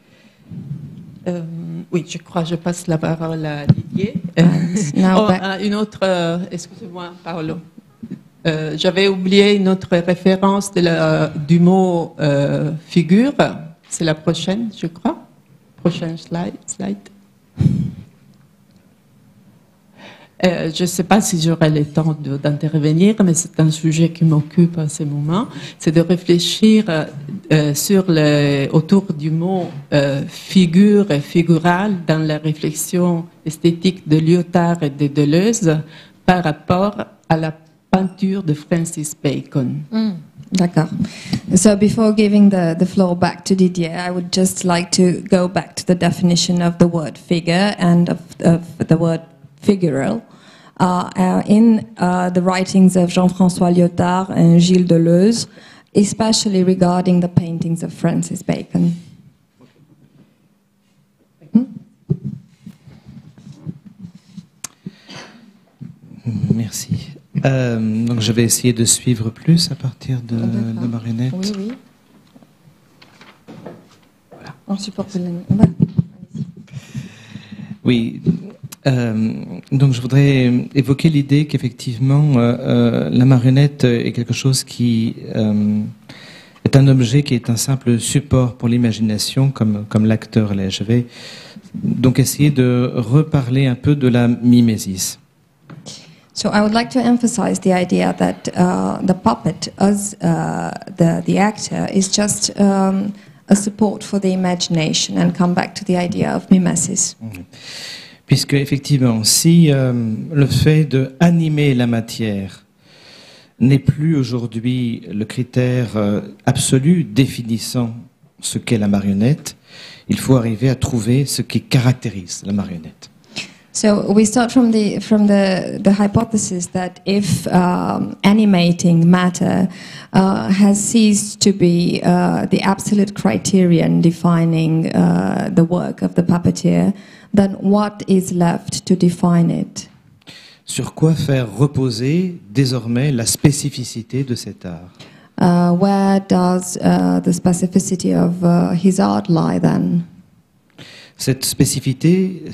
Oui, je crois que je passe la parole à Didier. Now Une autre, excusez-moi, Paolo. J'avais oublié une autre référence du mot figure. C'est la prochaine, je crois. Prochaine slide. Je ne sais pas si j'aurai le temps d'intervenir, mais c'est un sujet qui m'occupe à ce moment. C'est de réfléchir autour du mot figure et figural dans la réflexion esthétique de Lyotard et de Deleuze par rapport à la peinture de Francis Bacon. D'accord. So before giving the floor back to Didier, I would just like to go back to the definition of the word figure and of the word figural. In the writings of Jean-François Lyotard and Gilles Deleuze, especially regarding the paintings of Francis Bacon. Merci. Donc je vais essayer de suivre plus à partir de marionnettes. Oui, oui. Voilà. On supporte le... Oui. Donc je voudrais évoquer l'idée qu'effectivement la marionnette est quelque chose qui est un objet qui est un simple support pour l'imagination comme l'acteur l'est. Je vais donc essayer de reparler un peu de la mimésis. So I would like to emphasize the idea that the puppet, as the actor, is just a support for the imagination, and come back to the idea of mimesis. Puisque effectivement, si le fait de animer la matière n'est plus aujourd'hui le critère absolu définissant ce qu'est la marionnette, il faut arriver à trouver ce qui caractérise la marionnette. So we start from the hypothesis that if animating matter has ceased to be the absolute criterion defining the work of the puppeteer, then what is left to define it? Sur quoi faire reposer désormais la spécificité de cet art? Where does the specificity of his art lie then? Cette spécificité,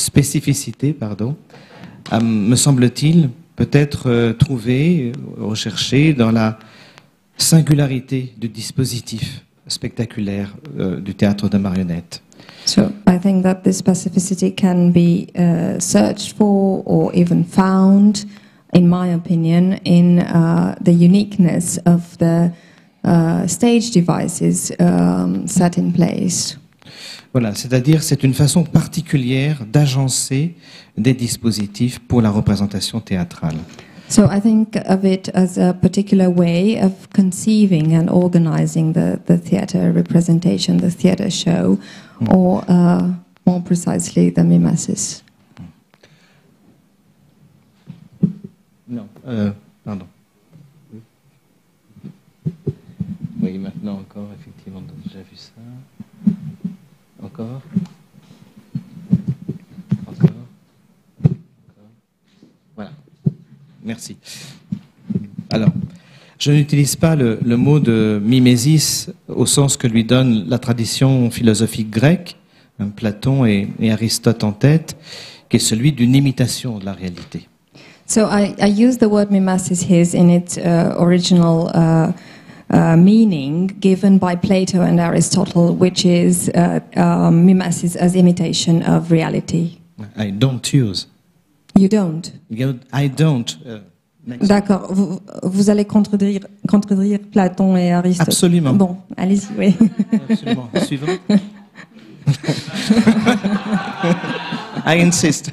me semble-t-il, peut être trouvée, recherchée dans la singularité du dispositif spectaculaire du théâtre de marionnettes. So I think that this specificity can be searched for or even found, in my opinion, in the uniqueness of the stage devices set in place. Voilà, c'est-à-dire c'est une façon particulière d'agencer des dispositifs pour la représentation théâtrale. So I think of it as a particular way of conceiving and organizing the theater representation, the theater show, or more precisely, the mimesis. Non, pardon. Oui, maintenant encore, effectivement, on a déjà vu ça. Encore. Voilà. Merci. Alors, je n'utilise pas le mot de mimésis au sens que lui donne la tradition philosophique grecque, Platon et Aristote en tête, qui est celui d'une imitation de la réalité. So I use the word mimesis here in its original meaning given by Plato and Aristotle, which is mimesis as imitation of reality. I don't use. You don't? I don't. D'accord. Vous allez contredire Platon et Aristote. Absolument. Bon, allez-y, oui. Absolument. Suivant. I insist.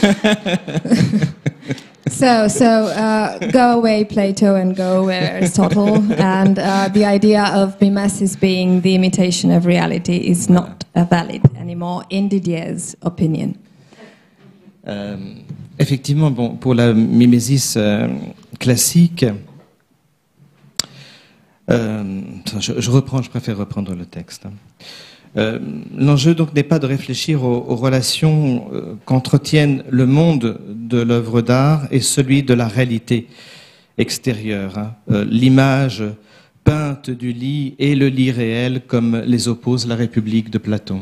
So go away Plato and go away Aristotle, and the idea of mimesis being the imitation of reality is not valid anymore in Didier's opinion. Effectivement, bon, pour la mimésis classique, je préfère reprendre le texte. L'enjeu donc n'est pas de réfléchir aux relations qu'entretiennent le monde de l'œuvre d'art et celui de la réalité extérieure. L'image peinte du lit et le lit réel comme les oppose la République de Platon.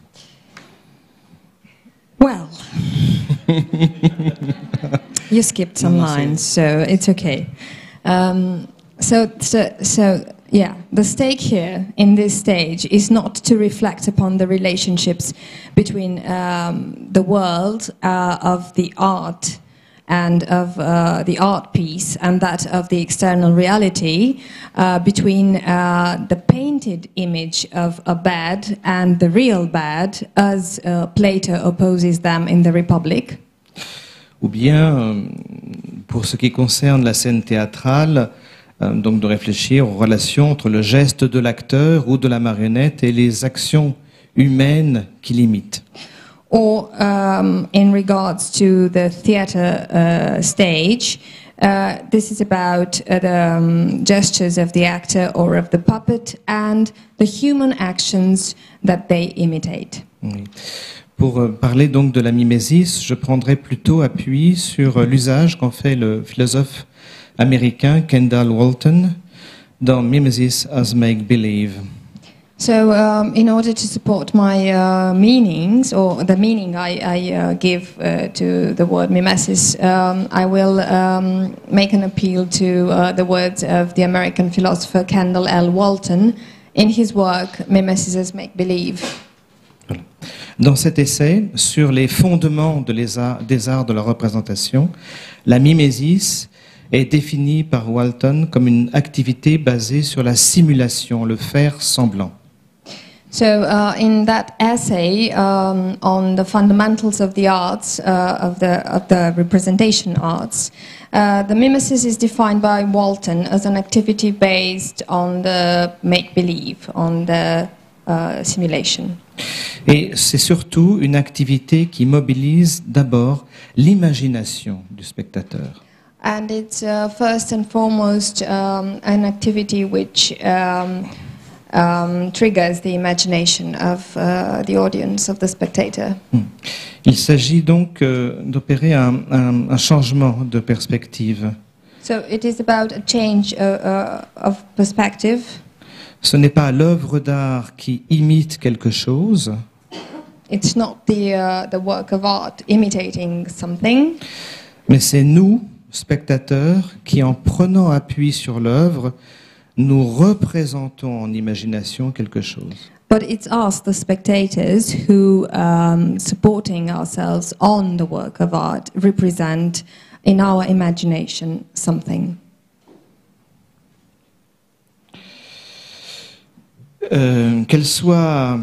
Well, you skipped some lines, so it's okay. Yeah, the stake here in this stage is not to reflect upon the relationships between the world of the art and of the art piece and that of the external reality, between the painted image of a bed and the real bed, as Plato opposes them in the Republic. Ou bien, pour ce qui concerne la scène théâtrale, donc de réfléchir aux relations entre le geste de l'acteur ou de la marionnette et les actions humaines qui l'imitent. Or in regards to the theatre stage, this is about the gestures of the actor or of the puppet and the human actions that they imitate. Oui. Pour parler donc de la mimésis, je prendrai plutôt appui sur l'usage qu'en fait le philosophe américain Kendall Walton dans Mimesis as Make-Believe. So, in order to support my meanings, or the meaning I give to the word mimesis, I will make an appeal to the words of the American philosopher Kendall L. Walton in his work Mimesis as Make-Believe. Voilà. Dans cet essai sur les fondements des arts de la représentation, la mimésis est définie par Walton comme une activité basée sur la simulation, le faire semblant. So, in that essay on the fundamentals of the arts, of the representation arts, the mimesis is defined by Walton as an activity based on the make-believe, on the simulation. Et c'est surtout une activité qui mobilise d'abord l'imagination du spectateur. And it's first and foremost an activity which triggers the imagination of the audience, of the spectator. Il s'agit donc d'opérer un changement de perspective. So it is about a change of perspective. Ce n'est pas l'œuvre d'art qui imite quelque chose, It's not the work of art imitating something, mais c'est nous, spectateurs, qui en prenant appui sur l'œuvre, nous représentons en imagination quelque chose. but it's us, the spectators, who, supporting ourselves on the work of art, represent in our imagination something. Qu'elle soit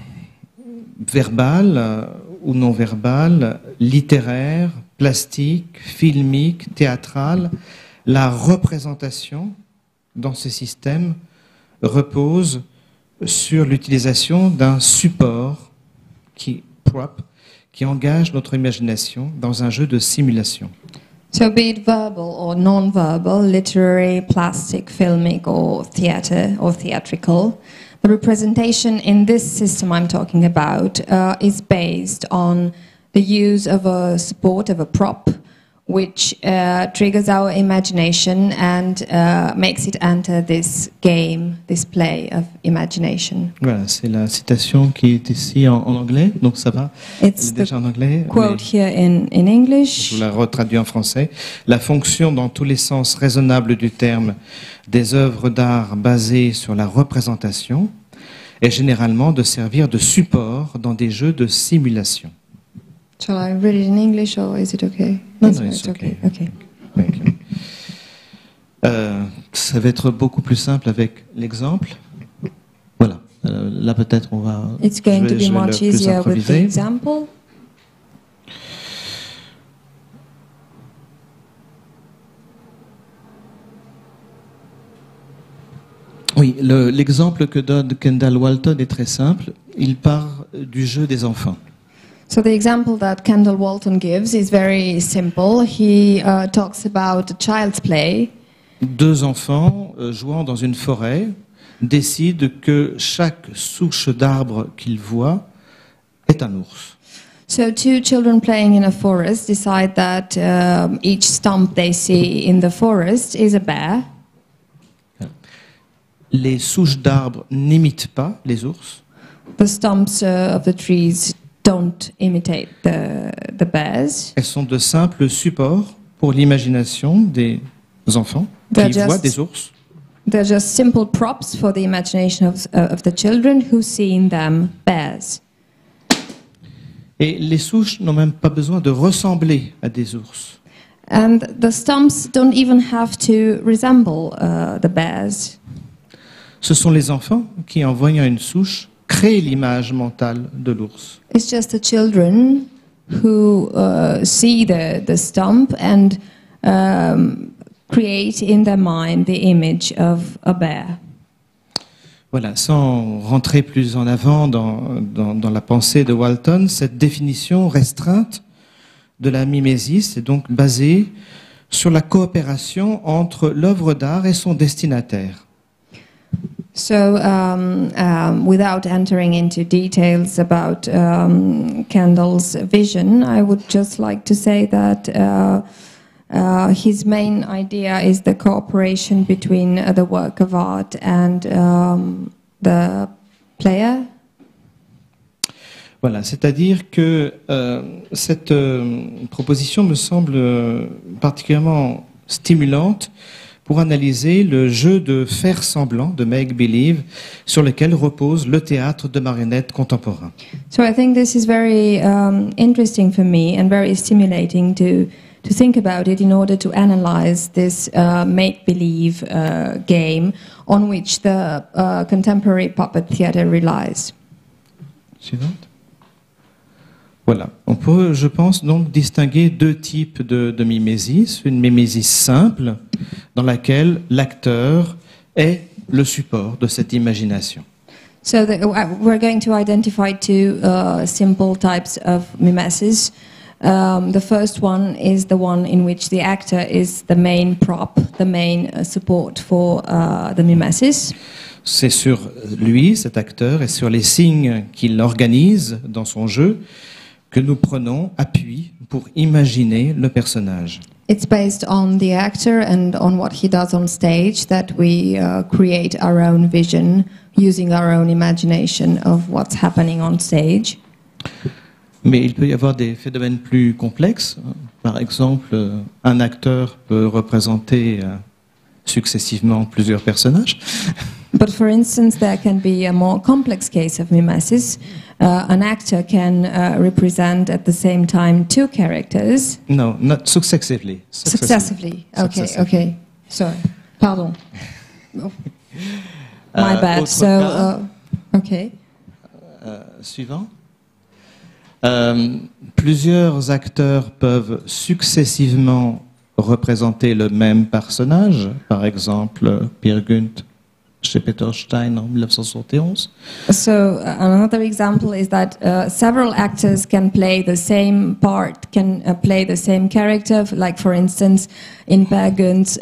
verbale ou non verbale, littéraire, plastique, filmique, théâtrale, la représentation dans ces systèmes repose sur l'utilisation d'un support prop qui engage notre imagination dans un jeu de simulation. So be it verbal or non-verbal, literary, plastic, filmic or theatre or theatrical, the representation in this system I'm talking about is based on the use of a support, of a prop, which triggers our imagination and makes it enter this game, this play of imagination. Voilà, c'est la citation qui est ici en anglais, donc ça va. It's Elle est déjà en anglais. Quote here in English. Je vous la retraduis en français. La fonction dans tous les sens raisonnables du terme des œuvres d'art basées sur la représentation est généralement de servir de support dans des jeux de simulation. Shall I read it in English or is it okay? No, it's okay. Okay. Thank you. Ça va être beaucoup plus simple avec l'exemple. Voilà. Là peut-être on va. It's going to be je vais much le plus easier with the improviser. example. Oui, l'exemple que donne Kendall Walton est très simple. Il part du jeu des enfants. So the example that Kendall Walton gives is very simple. He talks about a child's play. Deux enfants jouant dans une forêt décident que chaque souche d'arbre qu'ils voient est un ours. So two children playing in a forest decide that each stump they see in the forest is a bear. Les souches d'arbres n'imitent pas les ours. The stumps of the trees don't imitate the bears. Elles sont de simples supports pour l'imagination des enfants They're qui voient just- des ours. They're just simple props for the imagination of the children who see in them bears. Et les souches n'ont même pas besoin de ressembler à des ours. And the stumps don't even have to resemble the bears. Ce sont les enfants qui, en voyant une souche, créent l'image mentale de l'ours. It's just the children who see the stump and create in their mind the image of a bear. Voilà, sans rentrer plus en avant dans la pensée de Walton, cette définition restreinte de la mimésis est donc basée sur la coopération entre l'œuvre d'art et son destinataire. So, without entering into details about Kendall's vision, I would just like to say that his main idea is the cooperation between the work of art and the player. Voilà, c'est-à-dire que cette proposition me semble particulièrement stimulante pour analyser le jeu de faire semblant, de make-believe, sur lequel repose le théâtre de marionnettes contemporain. So I think this is very interesting for me and very stimulating to think about it in order to analyze this make-believe game on which the contemporary puppet theater relies. Suivante. Voilà. On peut, je pense, donc distinguer deux types de mimésis. Une mimésis simple, dans laquelle l'acteur est le support de cette imagination. So we're going to identify two simple types of mimesis. The first one is the one in which the actor is the main prop, the main support for the mimesis. C'est sur lui, cet acteur, et sur les signes qu'il organise dans son jeu que nous prenons appui pour imaginer le personnage. It's based on the actor and on what he does on stage that we create our own vision using our own imagination of what's happening on stage. Mais il peut y avoir des phénomènes plus complexes. Par exemple, un acteur peut représenter successivement plusieurs personnages. But for instance, there can be a more complex case of mimesis. An actor can represent at the same time two characters. No, not successively. Successively. Okay, Successively. okay. Sorry. Pardon. Oh. My bad. Autre So, cas. okay. Suivant. Plusieurs acteurs peuvent successivement représenter le même personnage. Par exemple, Peer Gynt chez Peter Stein en 1971. So another example is that several actors can play the same part, can play the same character. Like for instance, in Peer Gynt's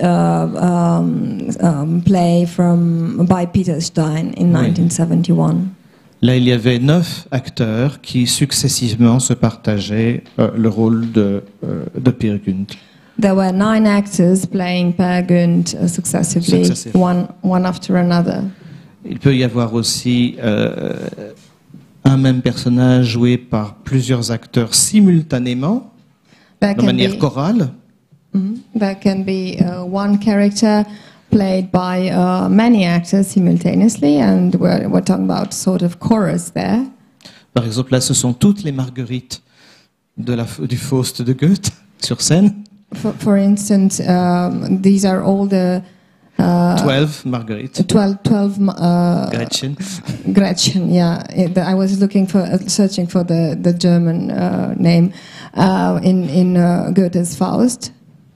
play by Peter Stein in 1971. Là, il y avait 9 acteurs qui successivement se partageaient le rôle de Peer Gynt. There were 9 actors playing Peer Gynt successively, one after another. Il peut y avoir aussi un même personnage joué par plusieurs acteurs simultanément, de manière chorale. There can be one character played by many actors simultaneously, and we're talking about sort of chorus there. Par exemple, là, ce sont toutes les marguerites du Faust de Goethe sur scène. For instance, these are all the 12 Marguerite. 12 Gretchen. Gretchen, yeah. I was searching for the German name in Goethe's Faust.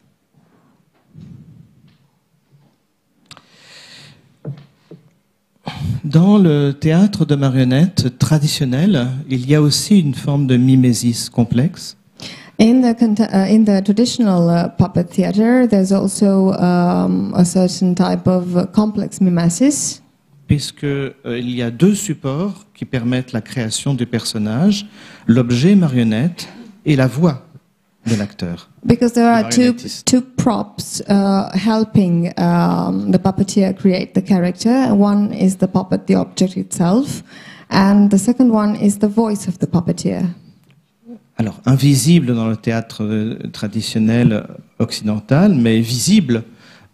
Dans le théâtre de marionnettes traditionnel, il y a aussi une forme de mimésis complexe. In the traditional puppet theater, there's also a certain type of complex mimesis. Puisque il y a 2 supports qui permettent la création du personnage, l'objet marionnette et la voix de l'acteur. Because there are two props helping the puppeteer create the character. One is the puppet, the object itself, and the second one is the voice of the puppeteer. Alors, invisible dans le théâtre traditionnel occidental, mais visible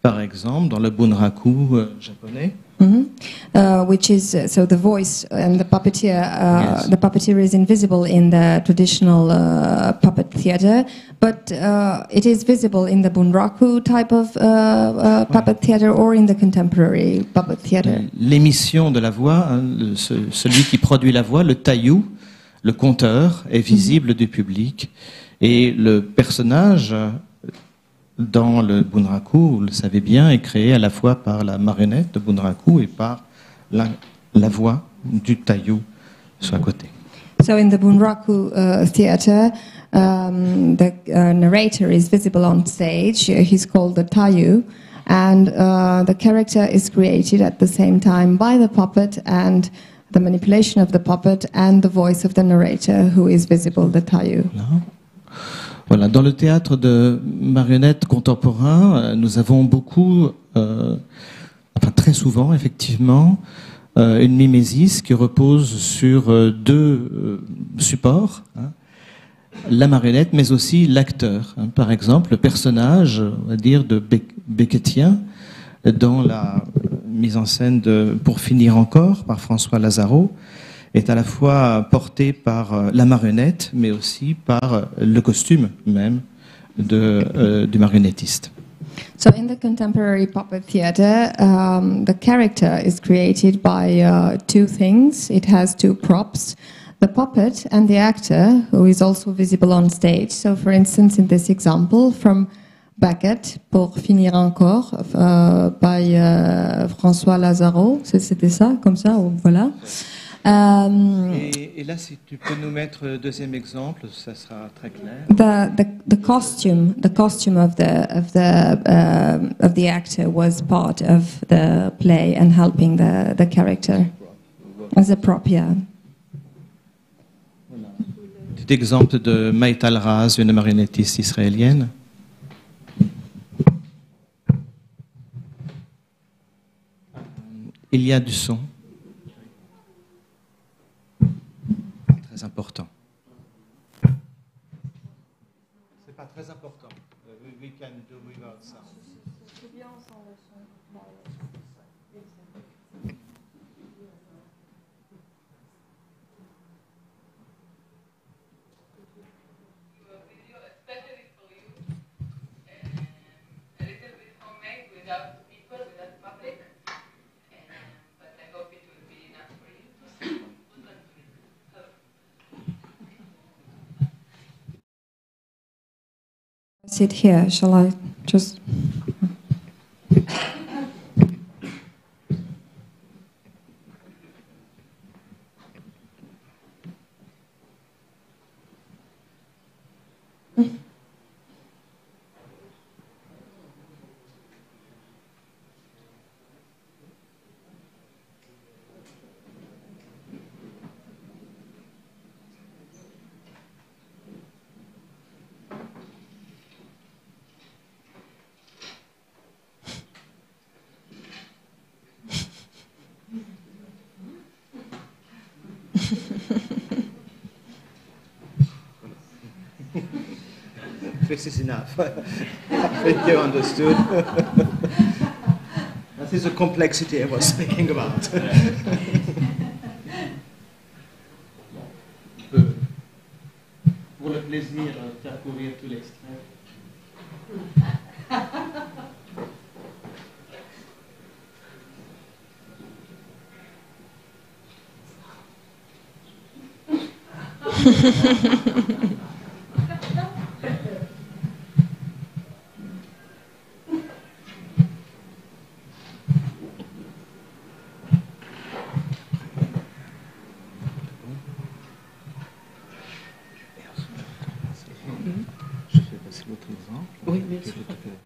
Par exemple, dans le bunraku japonais, which is so the voice and the puppeteer. Yes. The puppeteer is invisible in the traditional puppet theater, but it is visible in the bunraku type of puppet theater or in the contemporary puppet theater. l'émission de la voix, hein, celui qui produit la voix, le taillou, le conteur, est visible du public. Et le personnage, dans le bunraku, vous le savez bien, est créé à la fois par la marionnette de bunraku et par la voix du taillou sur un côté. So in the bunraku theater, the narrator is visible on stage. He's called the tayu, and the character is created at the same time by the puppet and the manipulation of the puppet and the voice of the narrator, who is visible, the tayu. Voilà, dans le théâtre de marionnettes contemporain, nous avons beaucoup, enfin très souvent effectivement, une mimésis qui repose sur deux supports, hein, la marionnette mais aussi l'acteur. Hein. Par exemple, le personnage, on va dire, de Beckettien dans la mise en scène de Pour finir encore par François Lazaro est à la fois porté par la marionnette, mais aussi par le costume même du marionnettiste. So in the contemporary puppet theater, the character is created by two things. It has two props, the puppet and the actor, who is also visible on stage. So for instance, in this example, from Beckett, Pour finir encore, by François Lazaro, c'était ça, comme ça, voilà. Et là, si tu peux nous mettre le deuxième exemple, ça sera très clair. The costume of the actor was part of the play and helping the character as a prop, yeah. Petit exemple de Maïtal Raz, une marionnettiste israélienne. Il y a du son. Très important. C'est pas très important. We can do without sound. Sit here, shall I just... This is enough. I think you understood. That is the complexity I was speaking about. Pour le plaisir, faire courir tout l'extrait. Je fais passer l'autre exemple. Oui, bien sûr.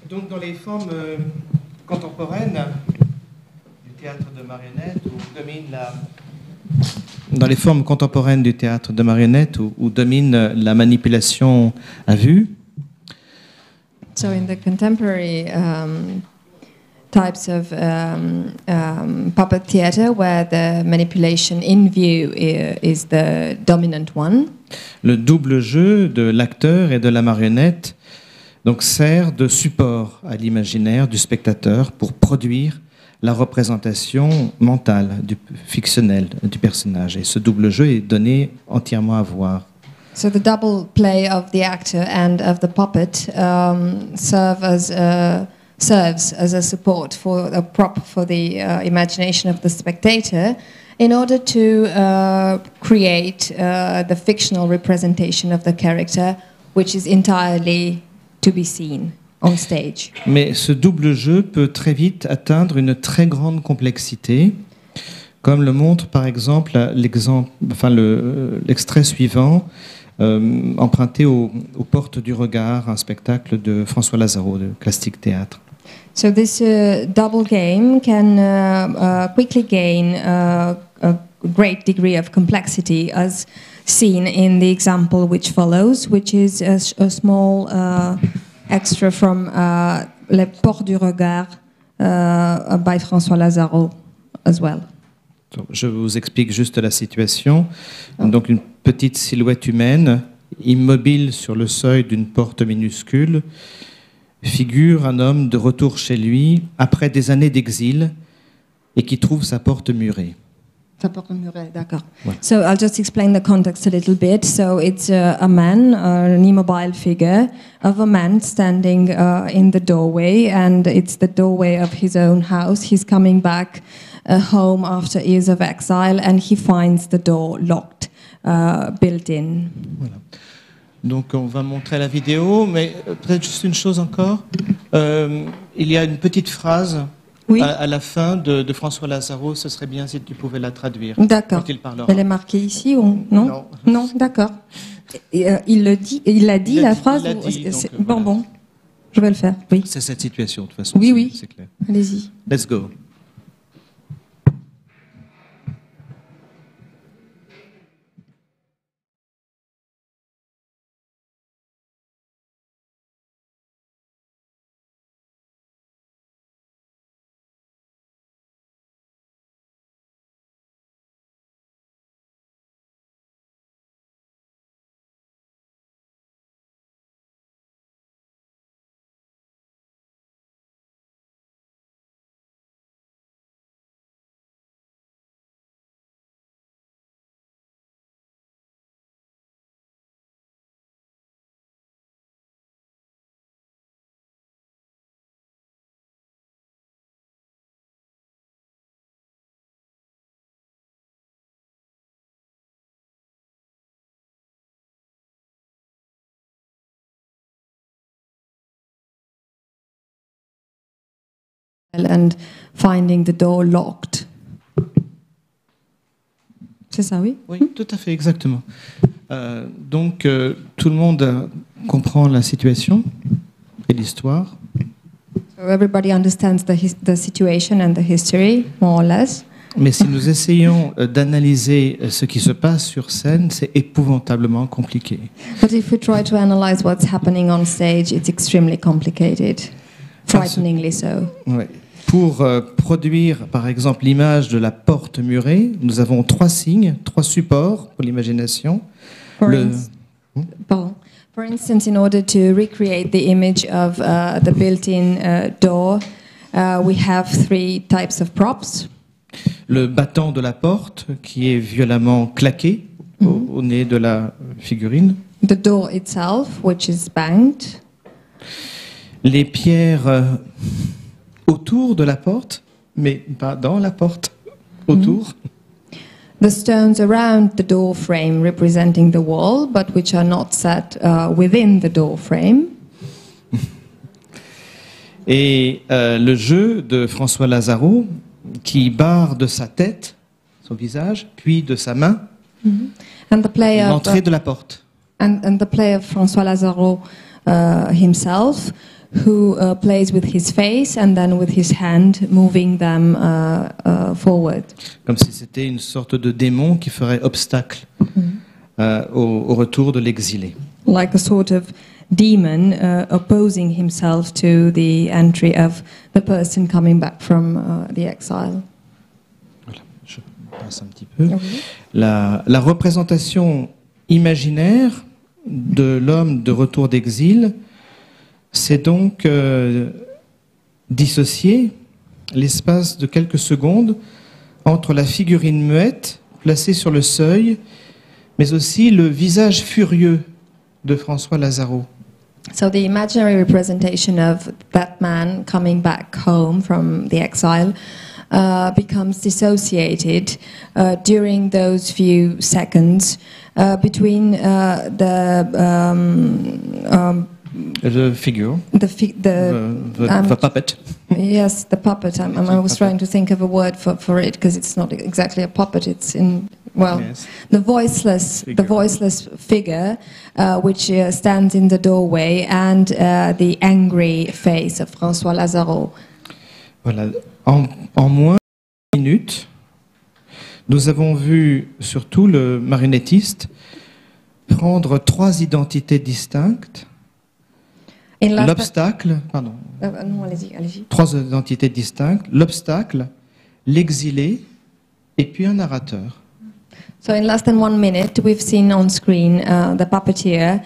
Donc dans les formes contemporaines du théâtre de marionnettes, où domine dans les formes contemporaines du théâtre de marionnettes, où domine la manipulation à vue. So in the contemporary types of puppet theater, where the manipulation in view is the dominant one, le double jeu de l'acteur et de la marionnette donc sert de support à l'imaginaire du spectateur pour produire la représentation mentale, fictionnelle du personnage. Et ce double jeu est donné entièrement à voir. So the double play of the actor and of the puppet serves as a support for a prop for the imagination of the spectator, in order to create the fictional representation of the character, which is entirely to be seen on stage. Mais ce double jeu peut très vite atteindre une très grande complexité, comme le montre par exemple l'extrait suivant, emprunté aux Portes du Regard, un spectacle de François Lazaro de Plastic Théâtre. So this double game can quickly gain a great degree of complexity, as seen in the example which follows, which is a small extra from Les Portes du Regard by François Lazaro as well. Je vous explique juste la situation. Donc une petite silhouette humaine, immobile sur le seuil d'une porte minuscule, figure un homme de retour chez lui après des années d'exil et qui trouve sa porte murée. Sa porte murée, d'accord. Ouais. So I'll just explain the context a little bit. So it's a man, an immobile figure of a man standing in the doorway, and it's the doorway of his own house. He's coming back home after years of exile, and he finds the door locked, built in. Voilà. Donc on va montrer la vidéo, mais peut-être juste une chose encore. Il y a une petite phrase à la fin de François Lazaro. Ce serait bien si tu pouvais la traduire. D'accord. Quand il parlera. Elle est marquée ici ou non? Non, d'accord. Il a dit la phrase. Bon, je vais le faire. Oui. C'est cette situation de toute façon. Oui. C'est clair. Allez-y. Let's go. And finding the door locked. C'est ça, oui? Oui, tout à fait, exactement. Donc, tout le monde comprend la situation et l'histoire. So everybody understands the situation and the history, more or less. Mais si nous essayons d'analyser ce qui se passe sur scène, c'est épouvantablement compliqué. But if we try to analyze what's happening on stage, it's extremely complicated, frighteningly so. Ouais. Pour produire, par exemple, l'image de la porte murée, nous avons 3 signes, 3 supports pour l'imagination. For instance, in order to recreate the image of the built-in door, we have 3 types of props. Le battant de la porte, qui est violemment claqué au nez de la figurine. The door itself, which is banged. Les pierres autour de la porte, mais pas dans la porte, autour. The stones around the door frame representing the wall, but which are not set within the door frame. Et le jeu de François Lazaro, qui barre de sa tête, son visage, puis de sa main, L'entrée de la porte. And the play of François Lazaro himself, who plays with his face and then with his hand moving them forward. Comme si c'était une sorte de démon qui ferait obstacle au retour de l'exilé. Like a sort of demon opposing himself to the entry of the person coming back from the exile. Voilà, je passe un petit peu. La représentation imaginaire de l'homme de retour d'exil, c'est donc dissocier l'espace de quelques secondes entre la figurine muette placée sur le seuil, mais aussi le visage furieux de François Lazaro. So the imaginary representation of that man coming back home from the exile becomes dissociated during those few seconds between The figure, the puppet. Yes, the puppet. I was trying to think of a word for it because it's not exactly a puppet. It's Yes. the voiceless figure which stands in the doorway, and the angry face of François Lazaro. Voilà. En moins de minutes, nous avons vu surtout le marionnettiste prendre 3 identités distinctes. L'obstacle, pardon. Non, allez-y. 3 identités distinctes, l'obstacle, l'exilé et puis un narrateur. So in less than 1 minute, we've seen on screen the puppeteer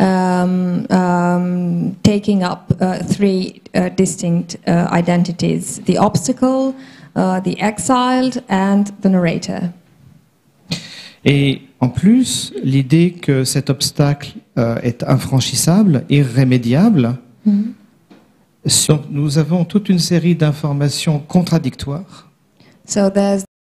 taking up 3 distinct identities: the obstacle, the exiled, and the narrator. Et en plus, l'idée que cet obstacle est infranchissable, irrémédiable, nous avons toute une série d'informations contradictoires. So there's